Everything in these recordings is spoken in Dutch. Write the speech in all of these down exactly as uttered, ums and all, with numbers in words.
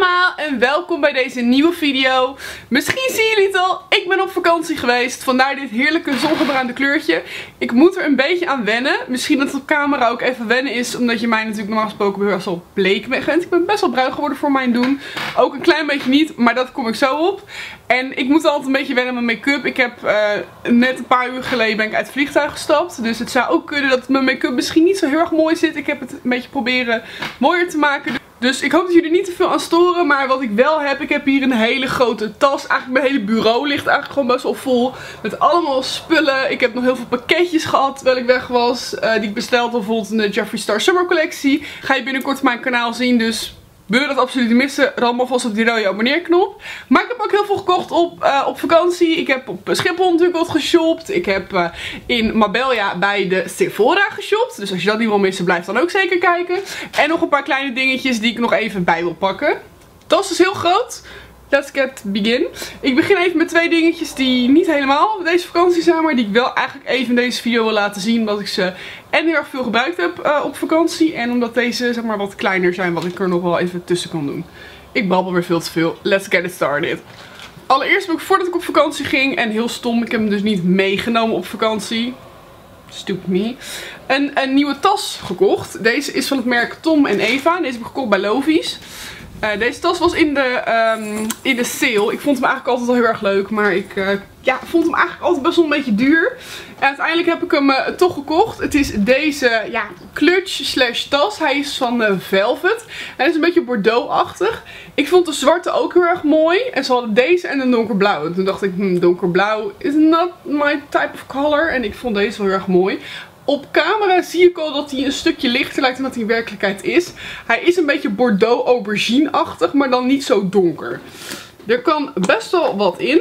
allemaal en welkom bij deze nieuwe video. Misschien zien jullie het al, ik ben op vakantie geweest, vandaar dit heerlijke zongebruinde kleurtje. Ik moet er een beetje aan wennen. Misschien dat het op camera ook even wennen is, omdat je mij natuurlijk normaal gesproken best wel bleek bent. Ik ben best wel bruin geworden voor mijn doen. Ook een klein beetje niet, maar dat kom ik zo op. En ik moet altijd een beetje wennen met make-up. Ik heb uh, net een paar uur geleden ben ik uit het vliegtuig gestapt. Dus het zou ook kunnen dat mijn make-up misschien niet zo heel erg mooi zit. Ik heb het een beetje proberen mooier te maken. Dus ik hoop dat jullie niet te veel aan storen. Maar wat ik wel heb, ik heb hier een hele grote tas. Eigenlijk mijn hele bureau ligt eigenlijk gewoon best wel vol. Met allemaal spullen. Ik heb nog heel veel pakketjes gehad terwijl ik weg was. Uh, die ik besteld bijvoorbeeld in de Jeffree Star Summer collectie. Ga je binnenkort op mijn kanaal zien. Dus wil je dat absoluut niet missen, ram alvast op die rode abonneerknop. Maar ik heb ook heel veel gekocht op, uh, op vakantie. Ik heb op Schiphol natuurlijk wat geshopt. Ik heb uh, in Marbella bij de Sephora geshopt. Dus als je dat niet wil missen, blijf dan ook zeker kijken. En nog een paar kleine dingetjes die ik nog even bij wil pakken. De tas is heel groot. Let's get begin. Ik begin even met twee dingetjes die niet helemaal deze vakantie zijn, maar die ik wel eigenlijk even in deze video wil laten zien. Omdat ik ze en heel erg veel gebruikt heb uh, op vakantie. En omdat deze zeg maar wat kleiner zijn, wat ik er nog wel even tussen kan doen. Ik babbel weer veel te veel. Let's get it started. Allereerst heb ik voordat ik op vakantie ging, en heel stom, ik heb hem dus niet meegenomen op vakantie. Stupid me. Een, een nieuwe tas gekocht. Deze is van het merk Tom en Eva. Deze heb ik gekocht bij Lovies. Uh, deze tas was in de, um, in de sale. Ik vond hem eigenlijk altijd al heel erg leuk. Maar ik uh, ja, vond hem eigenlijk altijd best wel een beetje duur. En uiteindelijk heb ik hem uh, toch gekocht. Het is deze ja, clutch slash tas. Hij is van uh, Velvet. Hij is een beetje Bordeaux-achtig. Ik vond de zwarte ook heel erg mooi. En ze hadden deze en een donkerblauw. En toen dacht ik, hmm, donkerblauw is not my type of color. En ik vond deze wel heel erg mooi. Op camera zie ik al dat hij een stukje lichter lijkt dan dat hij in werkelijkheid is. Hij is een beetje Bordeaux aubergine-achtig, maar dan niet zo donker. Er kan best wel wat in.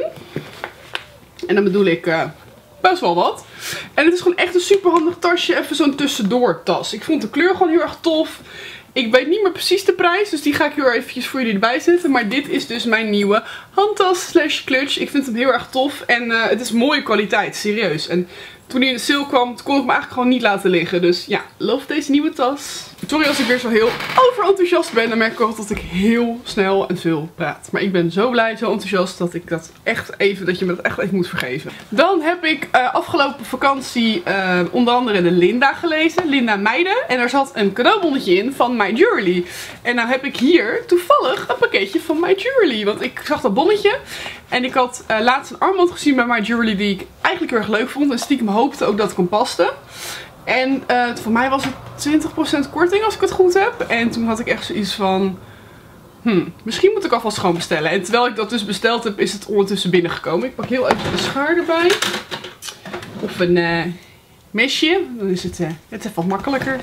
En dan bedoel ik uh, best wel wat. En het is gewoon echt een super handig tasje. Even zo'n tussendoor tas. Ik vond de kleur gewoon heel erg tof. Ik weet niet meer precies de prijs, dus die ga ik heel eventjes voor jullie erbij zetten. Maar dit is dus mijn nieuwe handtas slash clutch. Ik vind hem heel erg tof en uh, het is mooie kwaliteit, serieus. En toen hij in de sale kwam, kon ik hem eigenlijk gewoon niet laten liggen. Dus ja, love deze nieuwe tas. Sorry als ik weer zo heel overenthousiast ben. Dan merk ik ook dat ik heel snel en veel praat. Maar ik ben zo blij, zo enthousiast dat ik dat echt even, dat je me dat echt even moet vergeven. Dan heb ik uh, afgelopen vakantie uh, onder andere de Linda gelezen. Linda Meijden. En er zat een cadeaubonnetje in van My Jewelry. En nou heb ik hier toevallig een pakketje van My Jewelry. Want ik zag dat bonnetje. En ik had uh, laatst een armband gezien bij My Jewelry die ik eigenlijk heel erg leuk vond. En stiekem hoopte ook dat het kon passen. En uh, voor mij was het twintig procent korting als ik het goed heb. En toen had ik echt zoiets van, hmm, misschien moet ik alvast gewoon bestellen. En terwijl ik dat dus besteld heb, is het ondertussen binnengekomen. Ik pak heel even de schaar erbij. Of een uh, mesje. Dan is het, uh, het is even wat makkelijker.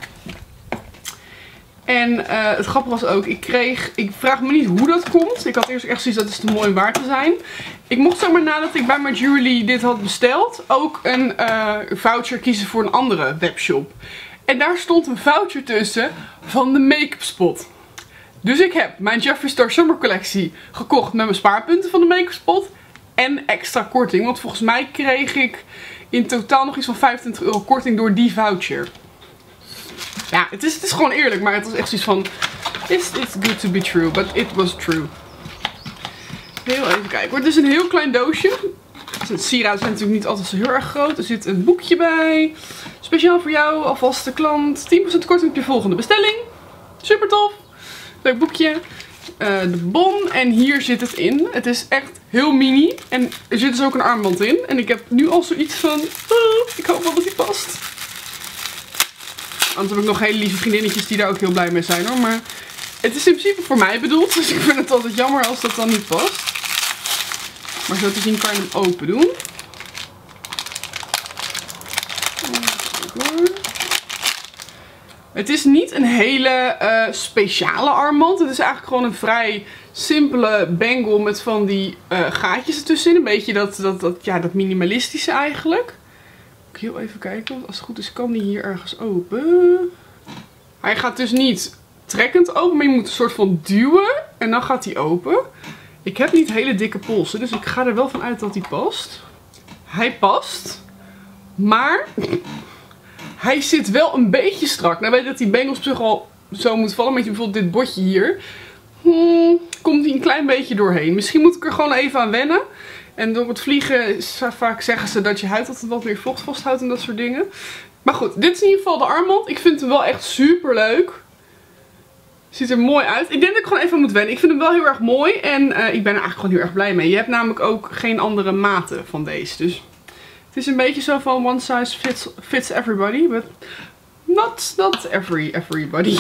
En uh, het grappige was ook, ik kreeg, ik vraag me niet hoe dat komt. Ik had eerst echt zoiets, dat is te mooi om waar te zijn. Ik mocht zomaar nadat ik bij My Jewelry dit had besteld, ook een uh, voucher kiezen voor een andere webshop. En daar stond een voucher tussen van de Make-up Spot. Dus ik heb mijn Jeffree Star Summer collectie gekocht met mijn spaarpunten van de Make-up Spot. En extra korting, want volgens mij kreeg ik in totaal nog iets van vijfentwintig euro korting door die voucher. Ja, het is, het is gewoon eerlijk, maar het was echt zoiets van, it's, it's good to be true, but it was true. Heel even kijken. Het is een heel klein doosje. Het sieraden zijn natuurlijk niet altijd zo heel erg groot. Er zit een boekje bij. Speciaal voor jou, alvast de klant. tien procent korting op je volgende bestelling. Super tof. Leuk boekje. Uh, de bon. En hier zit het in. Het is echt heel mini. En er zit dus ook een armband in. En ik heb nu al zoiets van, uh, ik hoop wel dat die past. Anders heb ik nog hele lieve vriendinnetjes die daar ook heel blij mee zijn hoor. Maar het is in principe voor mij bedoeld. Dus ik vind het altijd jammer als dat dan niet past. Maar zo te zien kan je hem open doen. Het is niet een hele uh, speciale armband. Het is eigenlijk gewoon een vrij simpele bangle met van die uh, gaatjes ertussenin. Een beetje dat, dat, dat, ja, dat minimalistische eigenlijk. Ik heel even kijken, want als het goed is kan die hier ergens open. Hij gaat dus niet trekkend open, maar je moet een soort van duwen en dan gaat hij open. Ik heb niet hele dikke polsen, dus ik ga er wel van uit dat hij past. Hij past, maar hij zit wel een beetje strak. Nou weet je dat die bengels op zich al zo moet vallen, met bijvoorbeeld dit bordje hier. Hmm, komt hij een klein beetje doorheen. Misschien moet ik er gewoon even aan wennen. En door het vliegen is, vaak zeggen ze dat je huid altijd wat meer vocht vasthoudt en dat soort dingen. Maar goed, dit is in ieder geval de armband. Ik vind hem wel echt super leuk. Ziet er mooi uit. Ik denk dat ik gewoon even moet wennen. Ik vind hem wel heel erg mooi. En uh, ik ben er eigenlijk gewoon heel erg blij mee. Je hebt namelijk ook geen andere maten van deze. Dus het is een beetje zo van one size fits, fits everybody. But not, not every, everybody.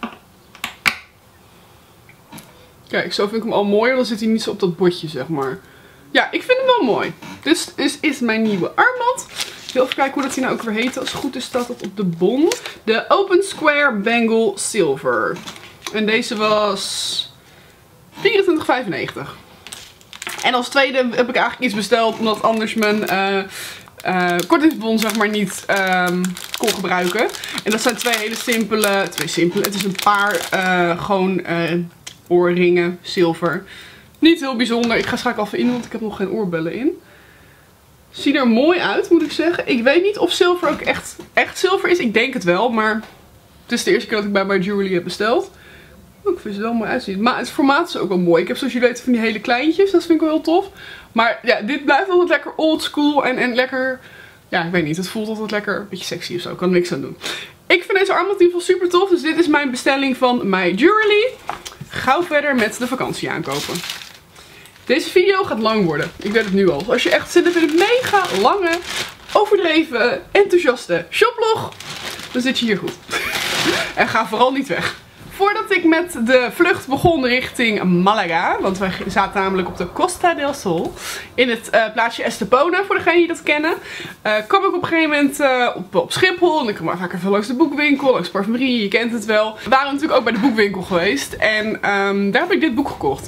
Kijk, zo vind ik hem al mooier. Dan zit hij niet zo op dat botje, zeg maar. Ja, ik vind hem wel mooi. Dit is, is mijn nieuwe armband. Ik wil even kijken hoe dat hij nou ook weer heet. Als het goed is staat dat op de bon. De Open Square Bangle Silver. En deze was vierentwintig vijfennegentig. En als tweede heb ik eigenlijk iets besteld. Omdat anders mijn uh, uh, kortingsbon zeg maar niet um, kon gebruiken. En dat zijn twee hele simpele. Twee simpele. Het is een paar uh, gewoon uh, oorringen. Zilver. Niet heel bijzonder. Ik ga straks even in, want ik heb nog geen oorbellen in. Ziet er mooi uit, moet ik zeggen. Ik weet niet of zilver ook echt, echt zilver is. Ik denk het wel, maar het is de eerste keer dat ik bij My Jewelry heb besteld. Oh, ik vind het wel mooi uitzien. Maar het formaat is ook wel mooi. Ik heb zoals jullie weten van die hele kleintjes. Dat vind ik wel heel tof. Maar ja, dit blijft altijd lekker old school en, en lekker... Ja, ik weet niet. Het voelt altijd lekker een beetje sexy of zo. Ik kan er niks aan doen. Ik vind deze armband in ieder geval super tof. Dus dit is mijn bestelling van My Jewelry. Gauw verder met de vakantie aankopen. Deze video gaat lang worden. Ik weet het nu al. Als je echt zin hebt in een mega lange, overdreven, enthousiaste shoplog, dan zit je hier goed. En ga vooral niet weg. Voordat ik met de vlucht begon richting Malaga, want wij zaten namelijk op de Costa del Sol, in het uh, plaatsje Estepona, voor degenen die dat kennen, uh, kwam ik op een gegeven moment uh, op, op Schiphol. En ik kwam vaak even langs de boekwinkel, langs parfumerie, je kent het wel. We waren natuurlijk ook bij de boekwinkel geweest en um, daar heb ik dit boek gekocht.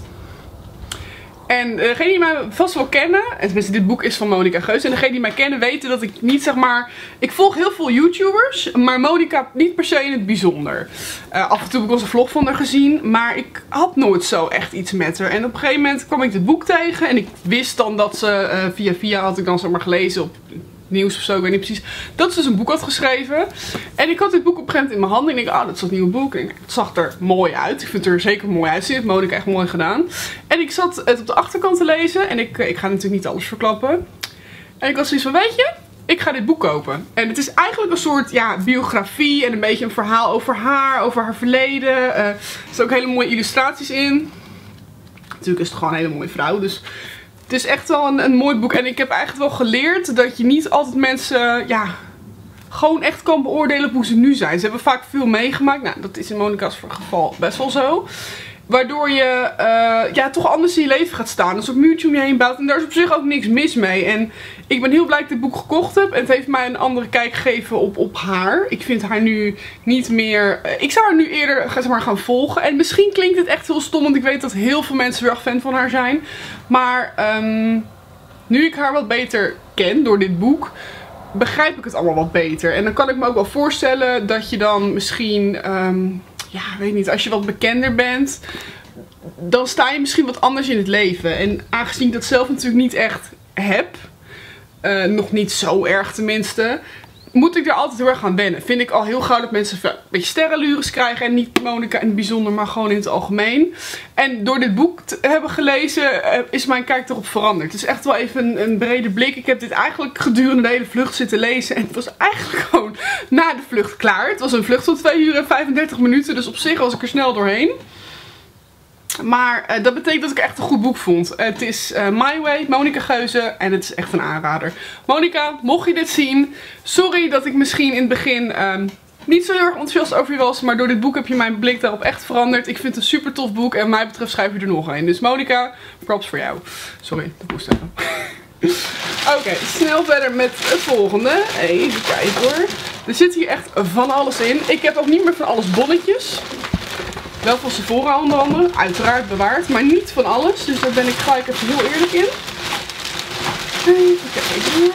En degenen die mij vast wel kennen, en tenminste dit boek is van Monica Geuze, en degenen die mij kennen weten dat ik niet zeg maar, ik volg heel veel YouTubers, maar Monica niet per se in het bijzonder. Uh, af en toe heb ik onze vlog van haar gezien, maar ik had nooit zo echt iets met haar. En op een gegeven moment kwam ik dit boek tegen en ik wist dan dat ze, uh, via via had ik dan zeg maar gelezen op nieuws of zo, ik weet niet precies, dat ze dus een boek had geschreven. En ik had dit boek op een gegeven moment in mijn handen en ik dacht, ah, dat is dat nieuwe boek. En ik, het zag er mooi uit. Ik vind het er zeker mooi uitzien. Het heeft Monica echt mooi gedaan. En ik zat het op de achterkant te lezen en ik, ik ga natuurlijk niet alles verklappen. En ik was zoiets van, weet je, ik ga dit boek kopen. En het is eigenlijk een soort ja, biografie en een beetje een verhaal over haar, over haar verleden. Uh, er zitten ook hele mooie illustraties in. Natuurlijk is het gewoon een hele mooie vrouw, dus... Het is echt wel een, een mooi boek. En ik heb eigenlijk wel geleerd dat je niet altijd mensen, ja, gewoon echt kan beoordelen op hoe ze nu zijn. Ze hebben vaak veel meegemaakt. Nou, dat is in Monica's geval best wel zo. Waardoor je, uh, ja, toch anders in je leven gaat staan. Als er een muurtje om je heen bouwt. En daar is op zich ook niks mis mee. En ik ben heel blij dat ik dit boek gekocht heb. En het heeft mij een andere kijk gegeven op, op haar. Ik vind haar nu niet meer... Uh, ik zou haar nu eerder zeg maar, gaan volgen. En misschien klinkt het echt heel stom. Want ik weet dat heel veel mensen weer erg fan van haar zijn. Maar um, nu ik haar wat beter ken door dit boek, begrijp ik het allemaal wat beter. En dan kan ik me ook wel voorstellen dat je dan misschien... Um, Ja, weet niet, als je wat bekender bent, dan sta je misschien wat anders in het leven. En aangezien ik dat zelf natuurlijk niet echt heb, uh, nog niet zo erg tenminste, moet ik er altijd heel erg aan wennen. Vind ik al heel gauw dat mensen een beetje sterrenlures krijgen. En niet Monica in het bijzonder, maar gewoon in het algemeen. En door dit boek te hebben gelezen, uh, is mijn kijk erop veranderd. Het is echt wel even een, een brede blik. Ik heb dit eigenlijk gedurende de hele vlucht zitten lezen. En het was eigenlijk gewoon na de vlucht klaar. Het was een vlucht van twee uur en vijfendertig minuten. Dus op zich was ik er snel doorheen. Maar uh, dat betekent dat ik echt een goed boek vond. Uh, het is uh, My Way, Monica Geuze. En het is echt een aanrader. Monica, mocht je dit zien, sorry dat ik misschien in het begin um, niet zo heel erg enthousiast over je was. Maar door dit boek heb je mijn blik daarop echt veranderd. Ik vind het een super tof boek. En wat mij betreft schrijf je er nog een. Dus Monica, props voor jou. Sorry, dat moest even. Oké, okay, snel verder met het volgende. Even kijken hoor. Er zit hier echt van alles in. Ik heb ook niet meer van alles bonnetjes. Wel van Sephora onder andere, uiteraard bewaard, maar niet van alles. Dus daar ben ik gelijk even heel eerlijk in. Even kijken.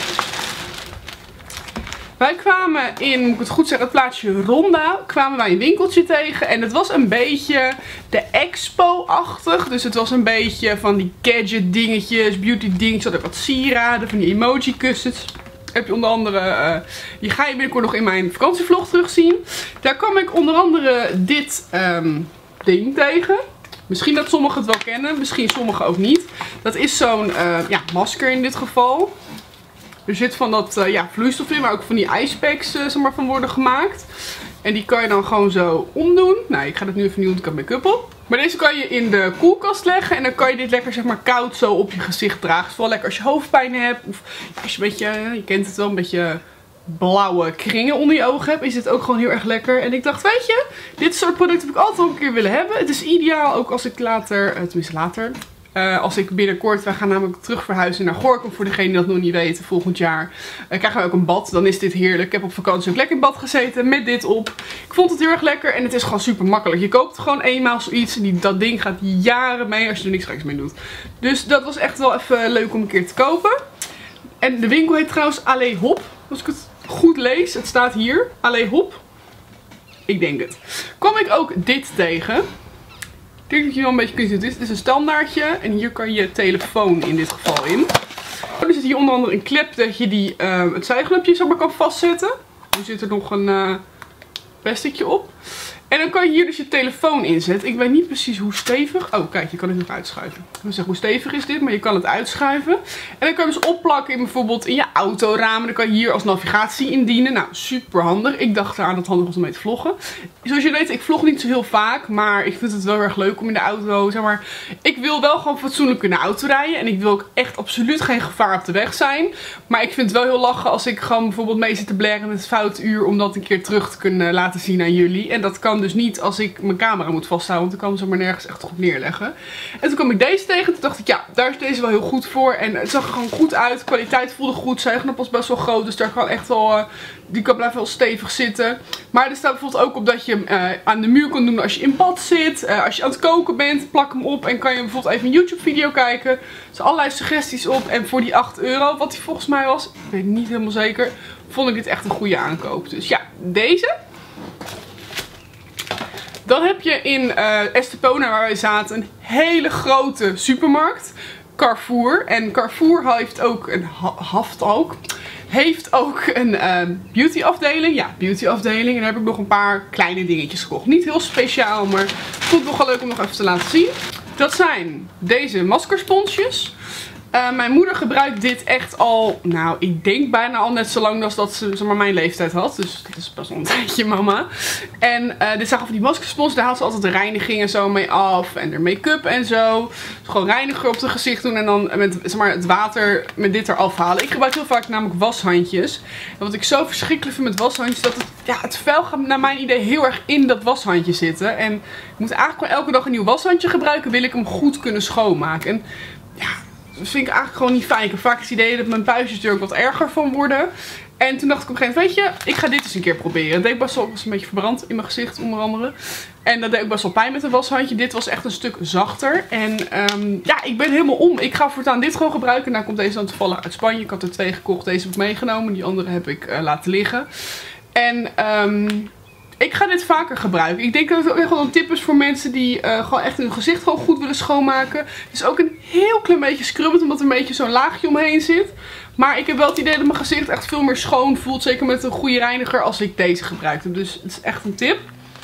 Wij kwamen in, moet ik het goed zeggen, het plaatsje Ronda, kwamen wij een winkeltje tegen. En het was een beetje de expo-achtig. Dus het was een beetje van die gadget dingetjes, beauty dingetjes, had ook wat sieraden, van die emoji kussens. Heb je onder andere, uh, die ga je binnenkort nog in mijn vakantievlog terugzien. Daar kwam ik onder andere dit um, ding tegen. Misschien dat sommigen het wel kennen, misschien sommigen ook niet. Dat is zo'n uh, ja, masker in dit geval. Er zit van dat uh, ja, vloeistof in, waar ook van die ijspacks uh, zeg maar, van worden gemaakt. En die kan je dan gewoon zo omdoen. Nou, ik ga het nu even niet doen, ik heb make-up op. Maar deze kan je in de koelkast leggen en dan kan je dit lekker zeg maar koud zo op je gezicht dragen. Het is wel lekker als je hoofdpijn hebt of als je een beetje, je kent het wel, een beetje blauwe kringen onder je ogen hebt, is dit ook gewoon heel erg lekker. En ik dacht, weet je, dit soort producten heb ik altijd al een keer willen hebben. Het is ideaal ook als ik later, tenminste later, uh, als ik binnenkort, wij gaan namelijk terug verhuizen naar Gorinchem, voor degene die dat nog niet weten, volgend jaar uh, krijgen we ook een bad. Dan is dit heerlijk. Ik heb op vakantie ook lekker in bad gezeten met dit op. Ik vond het heel erg lekker en het is gewoon super makkelijk. Je koopt gewoon eenmaal zoiets en die, dat ding gaat jaren mee als je er niks geks mee doet. Dus dat was echt wel even leuk om een keer te kopen. En de winkel heet trouwens Allee Hop, als ik het goed lees. Het staat hier, Allee Hop. Ik denk het. Kwam ik ook dit tegen. Ik denk dat je wel een beetje kunt zien. Dit is een standaardje. En hier kan je telefoon in dit geval in. Er zit hier onder andere een clip dat je die, uh, het zuignapje zeg maar kan vastzetten. Er zit er nog een uh, plasticje op. En dan kan je hier dus je telefoon inzetten. Ik weet niet precies hoe stevig. Oh, kijk, je kan het nog uitschuiven. Ik wil zeggen, hoe stevig is dit? Maar je kan het uitschuiven. En dan kan je dus opplakken in bijvoorbeeld in je autoramen. Dan kan je hier als navigatie indienen. Nou, super handig. Ik dacht eraan dat het handig was om mee te vloggen. Zoals je weet, ik vlog niet zo heel vaak. Maar ik vind het wel erg leuk om in de auto, zeg maar. Ik wil wel gewoon fatsoenlijk in de auto rijden. En ik wil ook echt absoluut geen gevaar op de weg zijn. Maar ik vind het wel heel lachen als ik gewoon bijvoorbeeld mee zit te blaren met het foute uur. Om dat een keer terug te kunnen laten zien aan jullie. En dat kan dus niet als ik mijn camera moet vasthouden, want dan kan ze maar nergens echt goed neerleggen. En toen kwam ik deze tegen, toen dacht ik, ja, daar is deze wel heel goed voor. En het zag er gewoon goed uit, de kwaliteit voelde goed, zuignap was best wel groot, dus daar kan echt wel, uh, die kan blijven wel stevig zitten. Maar er staat bijvoorbeeld ook op dat je hem uh, aan de muur kan doen als je in bad zit, uh, als je aan het koken bent, plak hem op en kan je bijvoorbeeld even een YouTube video kijken. Er zijn allerlei suggesties op en voor die acht euro, wat die volgens mij was, ik weet het niet helemaal zeker, vond ik dit echt een goede aankoop. Dus ja, deze. Dan heb je in uh, Estepona, waar wij zaten, een hele grote supermarkt. Carrefour. En Carrefour heeft ook een ha haft ook. Heeft ook een uh, beauty afdeling. Ja, beauty afdeling. En daar heb ik nog een paar kleine dingetjes gekocht. Niet heel speciaal, maar ik vond het nog wel leuk om nog even te laten zien. Dat zijn deze maskersponsjes. Uh, mijn moeder gebruikt dit echt al, nou, ik denk bijna al net zo lang als dat ze zeg maar, mijn leeftijd had. Dus dat is best wel een tijdje, mama. En uh, dit zijn van die maskerspons, daar haalt ze altijd de reiniging en zo mee af. En de make-up en zo. Dus gewoon reiniger op het gezicht doen en dan met zeg maar, het water met dit eraf halen. Ik gebruik heel vaak namelijk washandjes. En wat ik zo verschrikkelijk vind met washandjes, dat het, ja, het vuil gaat naar mijn idee heel erg in dat washandje zitten. En ik moet eigenlijk gewoon elke dag een nieuw washandje gebruiken, wil ik hem goed kunnen schoonmaken. En ja, dat vind ik eigenlijk gewoon niet fijn. Ik heb vaak het idee dat mijn puistjes er ook wat erger van worden. En toen dacht ik op een gegeven moment, weet je, ik ga dit eens een keer proberen. Het deed best wel, was een beetje verbrand in mijn gezicht onder andere. En dat deed ook best wel pijn met een washandje. Dit was echt een stuk zachter. En um, ja, ik ben helemaal om. Ik ga voortaan dit gewoon gebruiken. Nou komt deze dan toevallig uit Spanje. Ik had er twee gekocht. Deze heb ik meegenomen. Die andere heb ik uh, laten liggen. En um, ik ga dit vaker gebruiken. Ik denk dat het ook echt wel een tip is voor mensen die uh, gewoon echt hun gezicht gewoon goed willen schoonmaken. Het is ook een heel klein beetje scrubbend, omdat er een beetje zo'n laagje omheen zit. Maar ik heb wel het idee dat mijn gezicht echt veel meer schoon voelt. Zeker met een goede reiniger als ik deze gebruikte. Dus het is echt een tip.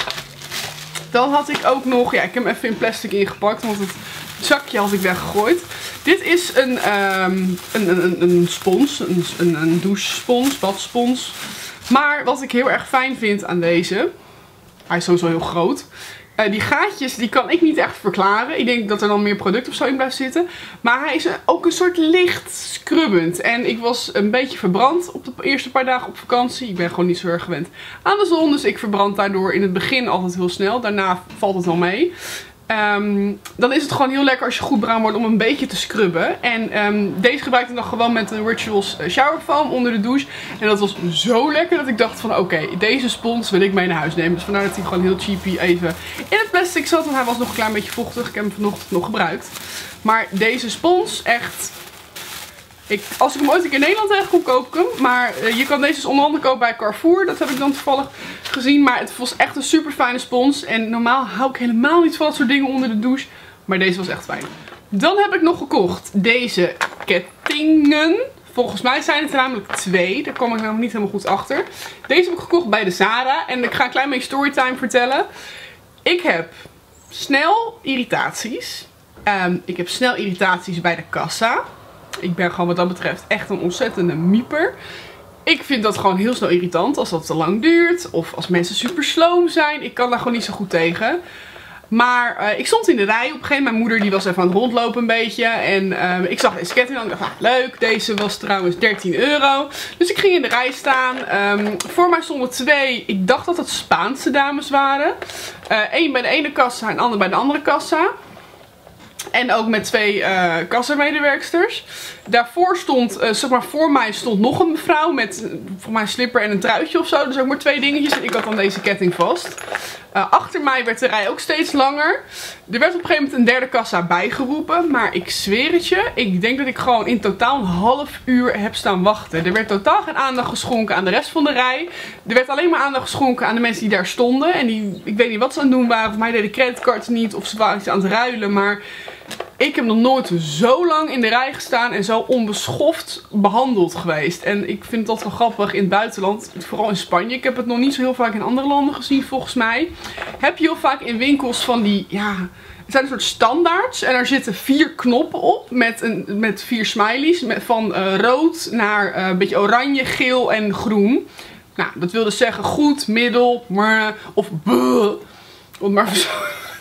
Dan had ik ook nog, ja, ik heb hem even in plastic ingepakt, want het zakje had ik weggegooid. Dit is een, um, een, een, een spons, een, een, een douchespons, badspons. Maar wat ik heel erg fijn vind aan deze, hij is sowieso heel groot. Uh, die gaatjes, die kan ik niet echt verklaren. Ik denk dat er dan meer product of zo in blijft zitten. Maar hij is ook een soort licht scrubbend. En ik was een beetje verbrand op de eerste paar dagen op vakantie. Ik ben gewoon niet zo erg gewend aan de zon. Dus ik verbrand daardoor in het begin altijd heel snel. Daarna valt het wel mee. Um, dan is het gewoon heel lekker als je goed bruin wordt om een beetje te scrubben. En um, deze gebruikte ik dan gewoon met een Rituals shower foam onder de douche. En dat was zo lekker dat ik dacht van oké, okay, deze spons wil ik mee naar huis nemen. Dus vandaar dat hij gewoon heel cheapy even in het plastic zat. En hij was nog een klein beetje vochtig. Ik heb hem vanochtend nog gebruikt. Maar deze spons echt... Ik, als ik hem ooit een keer in Nederland tegenkom, koop ik hem. Maar uh, je kan deze dus onder andere kopen bij Carrefour. Dat heb ik dan toevallig gezien. Maar het was echt een super fijne spons. En normaal hou ik helemaal niet van dat soort dingen onder de douche. Maar deze was echt fijn. Dan heb ik nog gekocht deze kettingen. Volgens mij zijn het er namelijk twee. Daar kwam ik namelijk niet helemaal goed achter. Deze heb ik gekocht bij de Zara. En ik ga een klein beetje storytime vertellen. Ik heb snel irritaties. Um, ik heb snel irritaties bij de kassa. Ik ben gewoon wat dat betreft echt een ontzettende mieper. Ik vind dat gewoon heel snel irritant als dat te lang duurt. Of als mensen super sloom zijn. Ik kan daar gewoon niet zo goed tegen. Maar uh, ik stond in de rij op een gegeven moment. Mijn moeder die was even aan het rondlopen een beetje. En uh, ik zag deze ketting en ik dacht, ah, leuk. Deze was trouwens dertien euro. Dus ik ging in de rij staan. Um, voor mij stonden twee, ik dacht dat het Spaanse dames waren. Eén uh, bij de ene kassa en de ander bij de andere kassa. En ook met twee uh, kassamedewerksters. Daarvoor stond, uh, zeg maar voor mij stond nog een mevrouw met uh, voor mij een slipper en een truitje of zo. Dus ook maar twee dingetjes. En ik had dan deze ketting vast. Uh, achter mij werd de rij ook steeds langer. Er werd op een gegeven moment een derde kassa bijgeroepen. Maar ik zweer het je. Ik denk dat ik gewoon in totaal een half uur heb staan wachten. Er werd totaal geen aandacht geschonken aan de rest van de rij. Er werd alleen maar aandacht geschonken aan de mensen die daar stonden. En die, ik weet niet wat ze aan het doen waren. Voor mij deden creditcards niet. Of ze waren iets aan het ruilen. Maar ik heb nog nooit zo lang in de rij gestaan en zo onbeschoft behandeld geweest. En ik vind dat wel grappig in het buitenland. Vooral in Spanje. Ik heb het nog niet zo heel vaak in andere landen gezien volgens mij. Heb je heel vaak in winkels van die, ja, het zijn een soort standaards. En er zitten vier knoppen op met, een, met vier smileys. Met, van uh, rood naar uh, een beetje oranje, geel en groen. Nou, dat wil dus zeggen goed, middel, maar of buh. Om maar zo.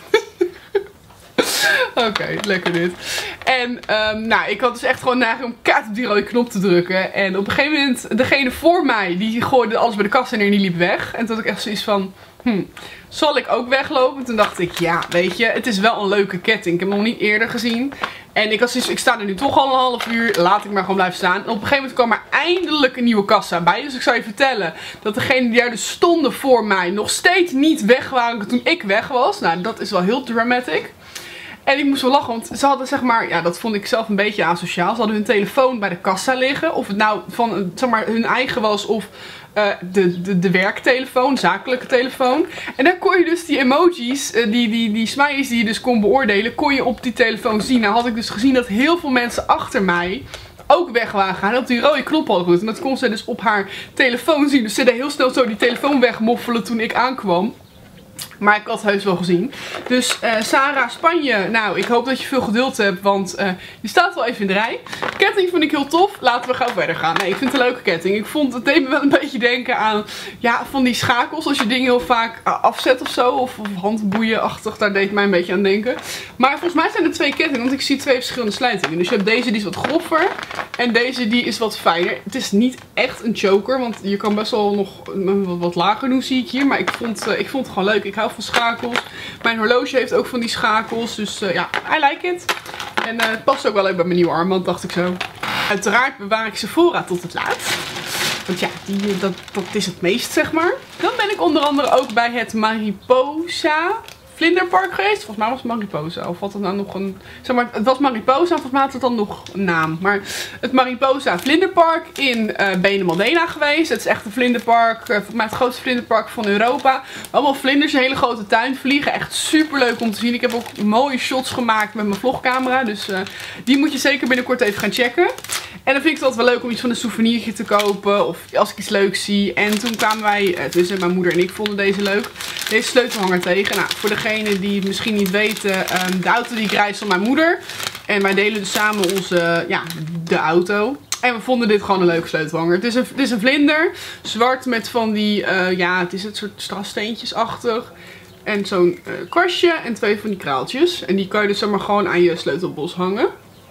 Oké, okay, lekker dit. En um, nou, ik had dus echt gewoon neiging om kaart op die rode knop te drukken. En op een gegeven moment, degene voor mij, die gooide alles bij de kassa neer en die liep weg. En toen had ik echt zoiets van, hm, zal ik ook weglopen? En toen dacht ik, ja, weet je, het is wel een leuke ketting. Ik heb hem nog niet eerder gezien. En ik had zoiets, ik sta er nu toch al een half uur, laat ik maar gewoon blijven staan. En op een gegeven moment kwam er eindelijk een nieuwe kassa bij. Dus ik zou je vertellen dat degenen die daar dus stonden voor mij nog steeds niet weg waren toen ik weg was. Nou, dat is wel heel dramatic. En ik moest wel lachen, want ze hadden zeg maar, ja, dat vond ik zelf een beetje asociaal. Ze hadden hun telefoon bij de kassa liggen. Of het nou van zeg maar hun eigen was of uh, de, de, de werktelefoon, zakelijke telefoon. En daar kon je dus die emojis, uh, die, die, die smileys die je dus kon beoordelen, kon je op die telefoon zien. Nou had ik dus gezien dat heel veel mensen achter mij ook weg waren gaan en op die rode knop hadden gedrukt. En dat kon ze dus op haar telefoon zien. Dus ze deed heel snel zo die telefoon wegmoffelen toen ik aankwam. Maar ik had het heus wel gezien. Dus uh, Sarah, Spanje. Nou, ik hoop dat je veel geduld hebt. Want uh, je staat wel even in de rij. Ketting vind ik heel tof. Laten we gauw verder gaan. Nee, ik vind het een leuke ketting. Ik vond het deed me wel een beetje denken aan, ja, van die schakels. Als je dingen heel vaak uh, afzet of zo. Of, of handboeien-achtig. Daar deed mij een beetje aan denken. Maar volgens mij zijn er twee kettingen. Want ik zie twee verschillende slijtingen. Dus je hebt deze, die is wat groffer. En deze, die is wat fijner. Het is niet echt een choker. Want je kan best wel nog wat, wat lager doen, zie ik hier. Maar ik vond, uh, ik vond het gewoon leuk. Ik hou van schakels. Mijn horloge heeft ook van die schakels. Dus uh, ja, I like it. En uh, het past ook wel even bij mijn nieuwe armband, dacht ik zo. Uiteraard bewaar ik Sephora tot het laatst. Want ja, die, dat, dat is het meest, zeg maar. Dan ben ik onder andere ook bij het Mariposa Vlinderpark geweest. Volgens mij was het Mariposa. Of had het nou nog een... Zeg maar, het was Mariposa. Volgens mij had het dan nog een naam. Maar het Mariposa Vlinderpark in uh, Benalmádena geweest. Het is echt een vlinderpark. Uh, volgens mij het grootste vlinderpark van Europa. Allemaal vlinders. Een hele grote tuin vliegen. Echt super leuk om te zien. Ik heb ook mooie shots gemaakt met mijn vlogcamera. Dus uh, die moet je zeker binnenkort even gaan checken. En dan vind ik het altijd wel leuk om iets van een souvenirtje te kopen. Of als ik iets leuks zie. En toen kwamen wij, dus mijn moeder en ik vonden deze leuk. Deze sleutelhanger tegen. Nou, voor degenen die het misschien niet weten. Um, de auto die ik rijd is van mijn moeder. En wij delen dus samen onze, ja, de auto. En we vonden dit gewoon een leuke sleutelhanger. Het is een, het is een vlinder. Zwart met van die, uh, ja, het is het soort strasssteentjes-achtig. En zo'n uh, kwastje en twee van die kraaltjes. En die kan je dus zomaar gewoon aan je sleutelbos hangen.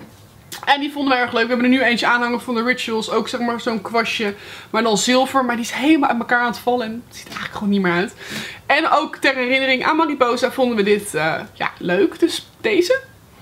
En die vonden we erg leuk. We hebben er nu eentje aanhangen van de Rituals. Ook zeg maar zo'n kwastje. Maar dan zilver. Maar die is helemaal uit elkaar aan het vallen. En het ziet er eigenlijk gewoon niet meer uit. En ook ter herinnering aan Mariposa vonden we dit uh, ja, leuk. Dus deze.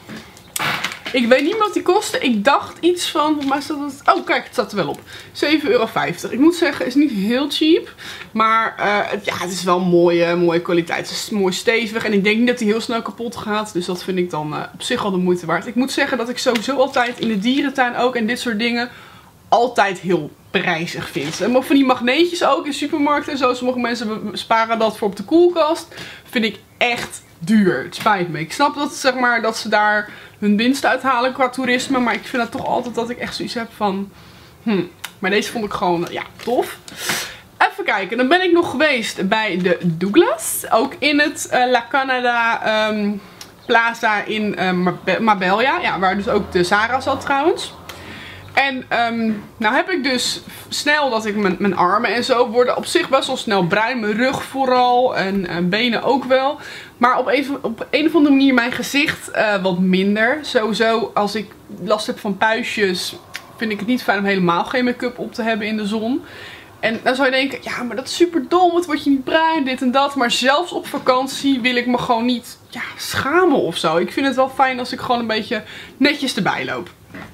Ik weet niet wat die kostte. Ik dacht iets van... Volgens mij staat het... Oh, kijk, het staat er wel op. zeven euro vijftig. Ik moet zeggen, het is niet heel cheap. Maar uh, het, ja, het is wel mooie, mooie kwaliteit. Het is mooi stevig. En ik denk niet dat hij heel snel kapot gaat. Dus dat vind ik dan uh, op zich al de moeite waard. Ik moet zeggen dat ik sowieso altijd in de dierentuin ook en dit soort dingen altijd heel prijzig vind. En van die magneetjes ook in supermarkten en zo. Sommige mensen sparen dat voor op de koelkast. Vind ik echt duur. Het spijt me. Ik snap dat, zeg maar, dat ze daar hun winst uithalen qua toerisme. Maar ik vind het toch altijd dat ik echt zoiets heb van... Hmm. Maar deze vond ik gewoon, ja, tof. Even even kijken. Dan ben ik nog geweest bij de Douglas. Ook in het uh, La Canada um, Plaza in uh, Marbella. Ja, waar dus ook de Zara zat trouwens. En um, nou heb ik dus snel dat ik mijn, mijn armen en zo worden op zich best wel snel bruin. Mijn rug vooral en uh, benen ook wel. Maar op een, op een of andere manier mijn gezicht uh, wat minder. Sowieso als ik last heb van puistjes vind ik het niet fijn om helemaal geen make-up op te hebben in de zon. En dan zou je denken, ja maar dat is super dom, het wordt je niet bruin, dit en dat. Maar zelfs op vakantie wil ik me gewoon niet ja, schamen of zo. Ik vind het wel fijn als ik gewoon een beetje netjes erbij loop.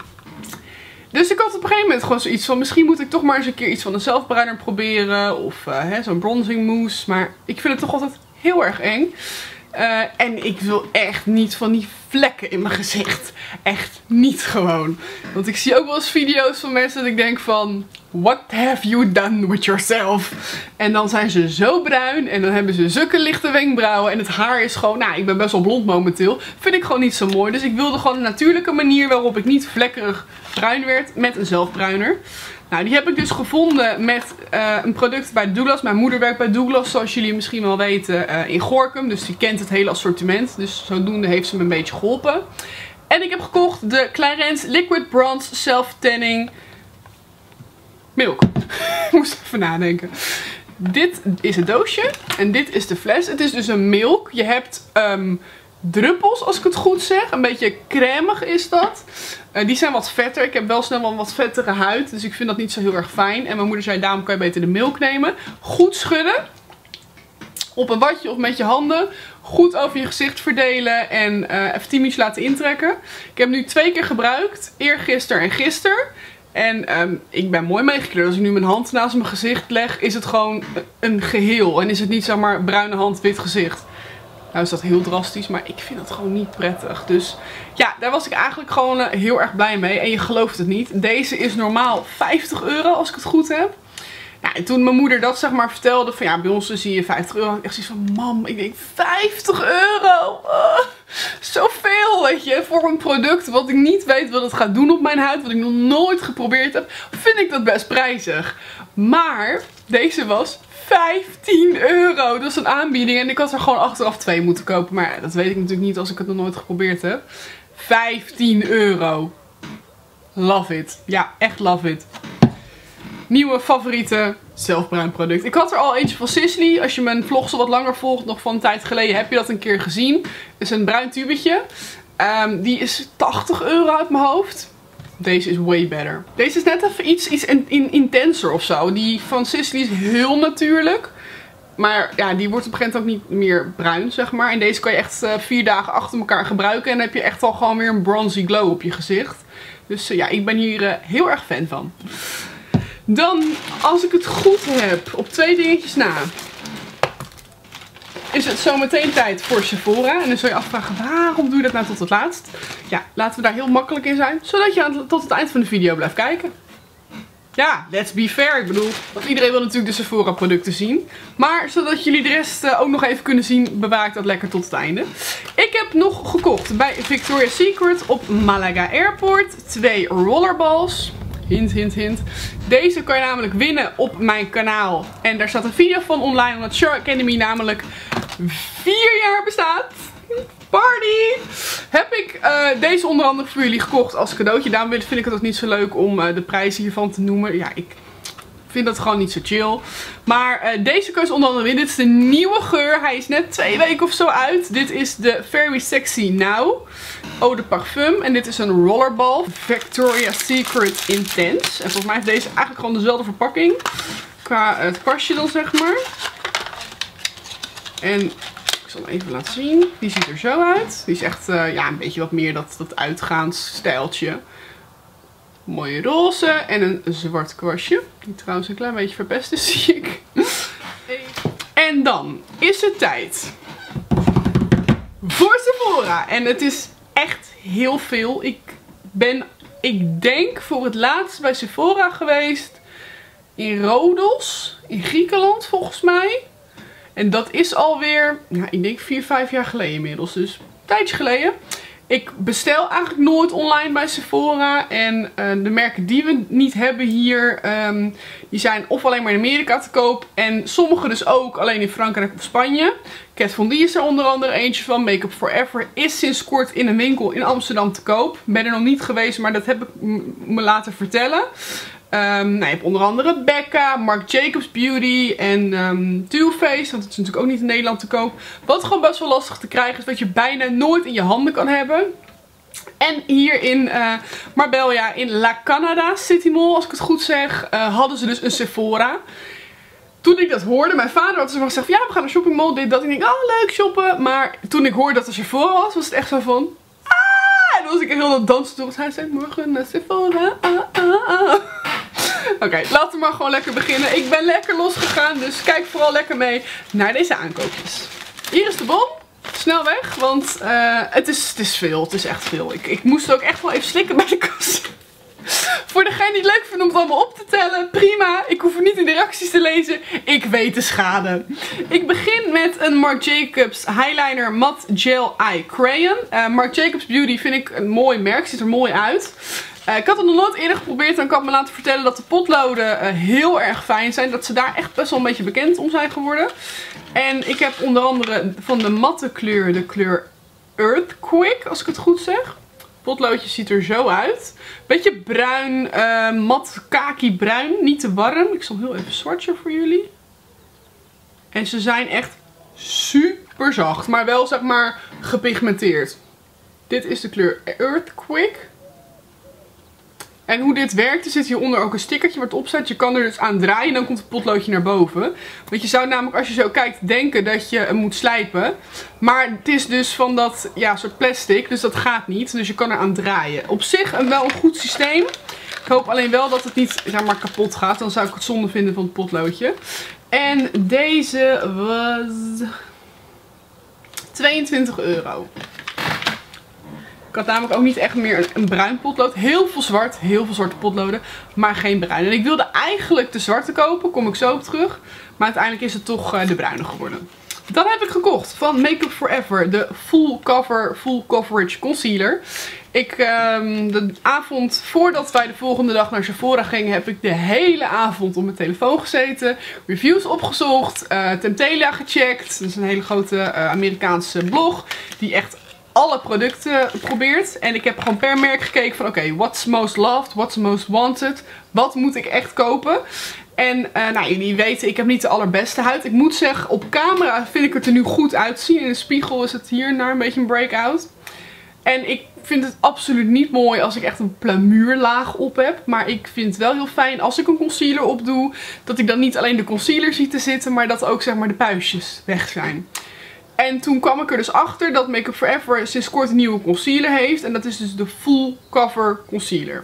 Dus ik had op een gegeven moment gewoon zoiets van, misschien moet ik toch maar eens een keer iets van een zelfbruiner proberen. Of uh, zo'n bronzing mousse. Maar ik vind het toch altijd heel erg eng. Uh, en ik wil echt niet van die vlekken in mijn gezicht. Echt niet gewoon. Want ik zie ook wel eens video's van mensen dat ik denk van, what have you done with yourself? En dan zijn ze zo bruin en dan hebben ze zulke lichte wenkbrauwen. En het haar is gewoon, nou ik ben best wel blond momenteel. Vind ik gewoon niet zo mooi. Dus ik wilde gewoon een natuurlijke manier waarop ik niet vlekkerig bruin werd met een zelfbruiner. Nou, die heb ik dus gevonden met uh, een product bij Douglas. Mijn moeder werkt bij Douglas, zoals jullie misschien wel weten, uh, in Gorinchem. Dus die kent het hele assortiment. Dus zodoende heeft ze me een beetje geholpen. En ik heb gekocht de Clarins Liquid Bronze Self Tanning Milk. Ik moest even nadenken. Dit is het doosje en dit is de fles. Het is dus een milk. Je hebt um, druppels, als ik het goed zeg. Een beetje crèmig is dat. Uh, die zijn wat vetter. Ik heb wel snel wel een wat vettere huid. Dus ik vind dat niet zo heel erg fijn. En mijn moeder zei, daarom kan je beter de milk nemen. Goed schudden. Op een watje of met je handen. Goed over je gezicht verdelen. En uh, even tien minuutjes laten intrekken. Ik heb hem nu twee keer gebruikt. Eergisteren en gisteren. En um, ik ben mooi meegekleurd. Als ik nu mijn hand naast mijn gezicht leg, is het gewoon een geheel. En is het niet zeg maar bruine hand, wit gezicht. Nou is dat heel drastisch, maar ik vind dat gewoon niet prettig. Dus ja, daar was ik eigenlijk gewoon uh, heel erg blij mee. En je gelooft het niet. Deze is normaal vijftig euro als ik het goed heb. Nou, en toen mijn moeder dat zeg maar vertelde van ja, bij ons zie je vijftig euro. Ik echt zoiets van, mam, ik denk vijftig euro. Uh, zoveel, weet je. Voor een product wat ik niet weet wat het gaat doen op mijn huid. Wat ik nog nooit geprobeerd heb. Vind ik dat best prijzig. Maar deze was vijftien euro. Dat is een aanbieding. En ik had er gewoon achteraf twee moeten kopen. Maar dat weet ik natuurlijk niet als ik het nog nooit geprobeerd heb. vijftien euro. Love it. Ja, echt love it. Nieuwe favoriete zelfbruinproduct. Ik had er al eentje van Sisley. Als je mijn vlogs al wat langer volgt, nog van een tijd geleden, heb je dat een keer gezien. Het is een bruin tubetje. Um, die is tachtig euro uit mijn hoofd. Deze is way better. Deze is net even iets, iets in, in, intenser of zo. Die van Sisley is heel natuurlijk. Maar ja, die wordt op een gegeven moment ook niet meer bruin, zeg maar. En deze kan je echt uh, vier dagen achter elkaar gebruiken. En dan heb je echt al gewoon weer een bronzy glow op je gezicht. Dus uh, ja, ik ben hier uh, heel erg fan van. Dan, als ik het goed heb, op twee dingetjes na, is het zo meteen tijd voor Sephora. En dan zul je afvragen, waarom doe je dat nou tot het laatst? Ja, laten we daar heel makkelijk in zijn, zodat je aan, tot het eind van de video blijft kijken. Ja, let's be fair. Ik bedoel, want iedereen wil natuurlijk de Sephora producten zien. Maar zodat jullie de rest uh, ook nog even kunnen zien, bewaar ik dat lekker tot het einde. Ik heb nog gekocht bij Victoria's Secret op Malaga Airport twee rollerballs. Hint, hint, hint. Deze kan je namelijk winnen op mijn kanaal. En daar staat een video van online, omdat Show Academy namelijk vier jaar bestaat. Party! Heb ik uh, deze onder andere voor jullie gekocht als cadeautje. Daarom vind ik het ook niet zo leuk om uh, de prijzen hiervan te noemen. Ja, ik vind dat gewoon niet zo chill. Maar uh, deze kun je onder andere winnen. Dit is de nieuwe geur. Hij is net twee weken of zo uit. Dit is de Very Sexy Now Eau de Parfum. En dit is een rollerball. Victoria's Secret Intense. En volgens mij heeft deze eigenlijk gewoon dezelfde verpakking. Qua het kwastje dan, zeg maar. En ik zal hem even laten zien. Die ziet er zo uit. Die is echt uh, ja, een beetje wat meer dat, dat uitgaansstijltje. Mooie roze en een zwart kwastje. Die trouwens een klein beetje verpest is, zie ik. En dan is het tijd voor Sephora. En het is echt heel veel. Ik ben, ik denk, voor het laatst bij Sephora geweest in Rhodos, in Griekenland volgens mij. En dat is alweer, ja, ik denk vier, vijf jaar geleden inmiddels. Dus een tijdje geleden. Ik bestel eigenlijk nooit online bij Sephora. En uh, de merken die we niet hebben hier, um, die zijn of alleen maar in Amerika te koop. En sommige dus ook alleen in Frankrijk of Spanje. Kat Von D is er onder andere eentje van. Make Up For Ever is sinds kort in een winkel in Amsterdam te koop. Ben er nog niet geweest, maar dat heb ik me laten vertellen. Um, nou, je hebt onder andere Becca, Marc Jacobs Beauty en um, Too Faced. Want het is natuurlijk ook niet in Nederland te koop. Wat gewoon best wel lastig te krijgen is, wat je bijna nooit in je handen kan hebben. En hier in uh, Marbella, in La Canada City Mall, als ik het goed zeg, uh, hadden ze dus een Sephora. Toen ik dat hoorde, mijn vader had gezegd van ja, we gaan naar shopping mall, dit, dat. En ik denk, oh leuk shoppen. Maar toen ik hoorde dat er Sephora was, was het echt zo van... Ah! En dan was ik heel dat dansen toe. Hij zei morgen naar Sephora. Ah, ah, ah. Oké, okay, laten we maar gewoon lekker beginnen. Ik ben lekker losgegaan, dus kijk vooral lekker mee naar deze aankoopjes. Hier is de bon. Snel weg, want uh, het, is, het is veel. Het is echt veel. Ik, ik moest ook echt wel even slikken bij de kassa. Voor degene die het leuk vindt om het allemaal op te tellen, prima. Ik hoef er niet in de reacties te lezen. Ik weet de schade. Ik begin met een Marc Jacobs Highliner Matte Gel Eye Crayon. Uh, Marc Jacobs Beauty vind ik een mooi merk. Ziet er mooi uit. Uh, ik had het nog nooit eerder geprobeerd en ik had me laten vertellen dat de potloden uh, heel erg fijn zijn. Dat ze daar echt best wel een beetje bekend om zijn geworden. En ik heb onder andere van de matte kleur de kleur Earthquake, als ik het goed zeg. Potloodje ziet er zo uit. Beetje bruin, uh, mat kaki bruin. Niet te warm. Ik zal heel even swatchen voor jullie. En ze zijn echt super zacht. Maar wel zeg maar gepigmenteerd. Dit is de kleur Earthquake. En hoe dit werkt, er zit hieronder ook een stickertje wat op staat. Je kan er dus aan draaien en dan komt het potloodje naar boven. Want je zou namelijk als je zo kijkt denken dat je hem moet slijpen. Maar het is dus van dat ja, soort plastic, dus dat gaat niet. Dus je kan er aan draaien. Op zich een, wel een goed systeem. Ik hoop alleen wel dat het niet zeg maar, kapot gaat. Dan zou ik het zonde vinden van het potloodje. En deze was tweeëntwintig euro. Ik had namelijk ook niet echt meer een bruin potlood. Heel veel zwart, heel veel zwarte potloden, maar geen bruin. En ik wilde eigenlijk de zwarte kopen, kom ik zo op terug. Maar uiteindelijk is het toch uh, de bruine geworden. Dan heb ik gekocht van Make Up For Ever de Full Cover Full Coverage Concealer. Ik, um, de avond voordat wij de volgende dag naar Sephora gingen, heb ik de hele avond op mijn telefoon gezeten. Reviews opgezocht, uh, Temptalia gecheckt. Dat is een hele grote uh, Amerikaanse blog die echt alle producten probeert. En ik heb gewoon per merk gekeken van oké, okay, what's most loved, what's most wanted. Wat moet ik echt kopen? En uh, nou, jullie weten, ik heb niet de allerbeste huid. Ik moet zeggen, op camera vind ik het er nu goed uitzien. In de spiegel is het hier naar een beetje een breakout. En ik vind het absoluut niet mooi als ik echt een plamuurlaag op heb. Maar ik vind het wel heel fijn als ik een concealer opdoe, dat ik dan niet alleen de concealer zie te zitten, maar dat ook zeg maar de puistjes weg zijn. En toen kwam ik er dus achter dat Make Up For Ever sinds kort een nieuwe concealer heeft. En dat is dus de Full Cover Concealer.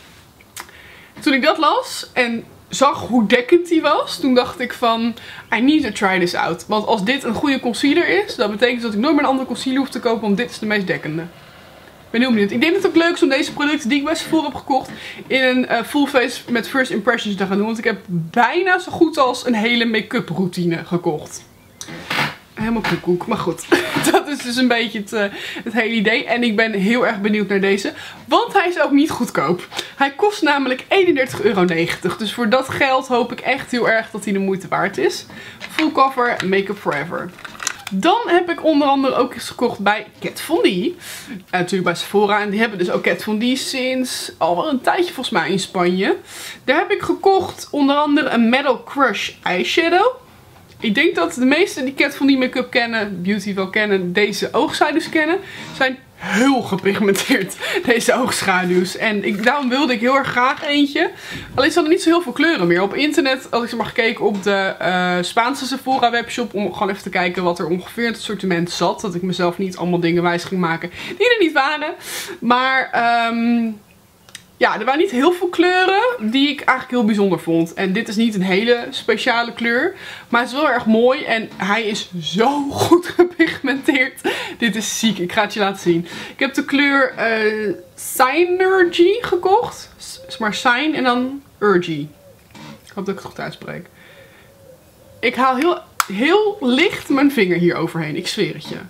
Toen ik dat las en zag hoe dekkend die was, toen dacht ik van, I need to try this out. Want als dit een goede concealer is, dat betekent dat ik nooit meer een andere concealer hoef te kopen, want dit is de meest dekkende. Ik ben heel benieuwd. Ik denk dat het ook leuk is om deze producten die ik bij Sephora heb gekocht in een uh, full face met first impressions te gaan doen. Want ik heb bijna zo goed als een hele make-up routine gekocht. Helemaal koekoek, maar goed. Dat is dus een beetje het, uh, het hele idee. En ik ben heel erg benieuwd naar deze. Want hij is ook niet goedkoop. Hij kost namelijk eenendertig euro negentig. Dus voor dat geld hoop ik echt heel erg dat hij de moeite waard is. Full Cover Make Up For Ever. Dan heb ik onder andere ook eens gekocht bij Kat Von D. Uh, natuurlijk bij Sephora. En die hebben dus ook Kat Von D sinds al wel een tijdje volgens mij in Spanje. Daar heb ik gekocht onder andere een Metal Crush Eyeshadow. Ik denk dat de meesten die Kat Von D make-up kennen, beauty wel kennen, deze oogschaduws kennen, zijn heel gepigmenteerd, deze oogschaduws. En ik, daarom wilde ik heel erg graag eentje. Alleen ze hadden niet zo heel veel kleuren meer. Op internet had ik ze maar gekeken op de uh, Spaanse Sephora webshop, om gewoon even te kijken wat er ongeveer in het assortiment zat. Dat ik mezelf niet allemaal dingen wijs ging maken die er niet waren. Maar um, ja, er waren niet heel veel kleuren die ik eigenlijk heel bijzonder vond. En dit is niet een hele speciale kleur. Maar het is wel erg mooi. En hij is zo goed gepigmenteerd. Dit is ziek. Ik ga het je laten zien. Ik heb de kleur uh, Synergy gekocht. Is maar Sign en dan Urgy. Ik hoop dat ik het goed uitspreek. Ik haal heel, heel licht mijn vinger hier overheen. Ik zweer het je.